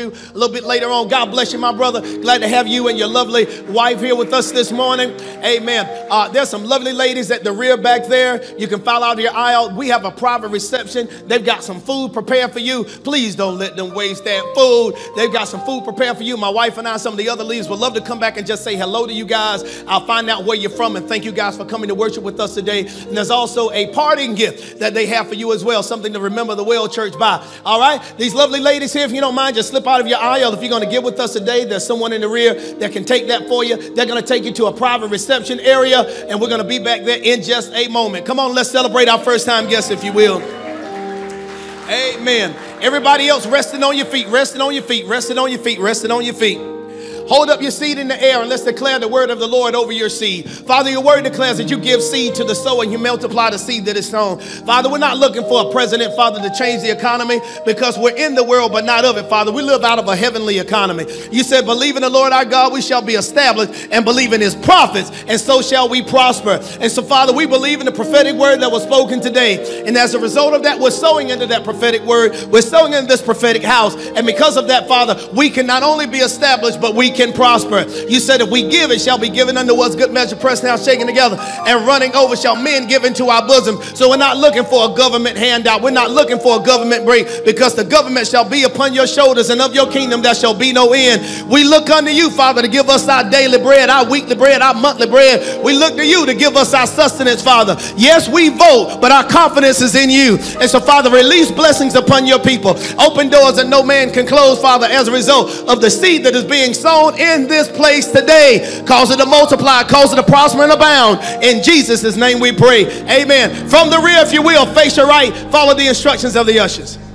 Speaker 3: to a little bit later on. God bless you, my brother. Glad to have you and your lovely wife here with us this morning. Amen. Uh, there's some lovely ladies at the rear back there. You can follow out your aisle. We have a private reception. They've got some food prepared for you. Please don't let them waste that food. They've got some food prepared for you. My wife and I, some of the other leaders would love to come back and just say hello to you guys. I'll find out where you're from, and thank you guys for coming to worship with us today. And there's also a parting gift that they have for you as well, something to remember the Well Church by. All right, these lovely ladies here, if you don't mind, just slip out of your aisle. If you're going to give with us today, there's someone in the rear that can take that for you. They're going to take you to a private reception area, and we're going to be back there in just a moment. Come on, let's celebrate our first time guests, if you will. Amen. Everybody else resting on your feet, resting on your feet, resting on your feet, resting on your feet. Hold up your seed in the air and let's declare the word of the Lord over your seed. Father, your word declares that you give seed to the sower and you multiply the seed that is sown. Father, we're not looking for a president, Father, to change the economy, because we're in the world but not of it, Father. We live out of a heavenly economy. You said, believe in the Lord our God, we shall be established, and believe in his prophets, and so shall we prosper. And so, Father, we believe in the prophetic word that was spoken today. And as a result of that, we're sowing into that prophetic word. We're sowing into this prophetic house. And because of that, Father, we can not only be established, but we can prosper. You said if we give, it shall be given unto us, good measure, pressed down, shaken together, and running over shall men give into our bosom. So we're not looking for a government handout. We're not looking for a government break, because the government shall be upon your shoulders, and of your kingdom there shall be no end. We look unto you, Father, to give us our daily bread, our weekly bread, our monthly bread. We look to you to give us our sustenance, Father. Yes, we vote, but our confidence is in you. And so, Father, release blessings upon your people. Open doors that no man can close, Father, as a result of the seed that is being sown in this place today. Cause it to multiply, cause it to prosper and abound. In Jesus' name we pray. Amen. From the rear, if you will, face your right, follow the instructions of the ushers.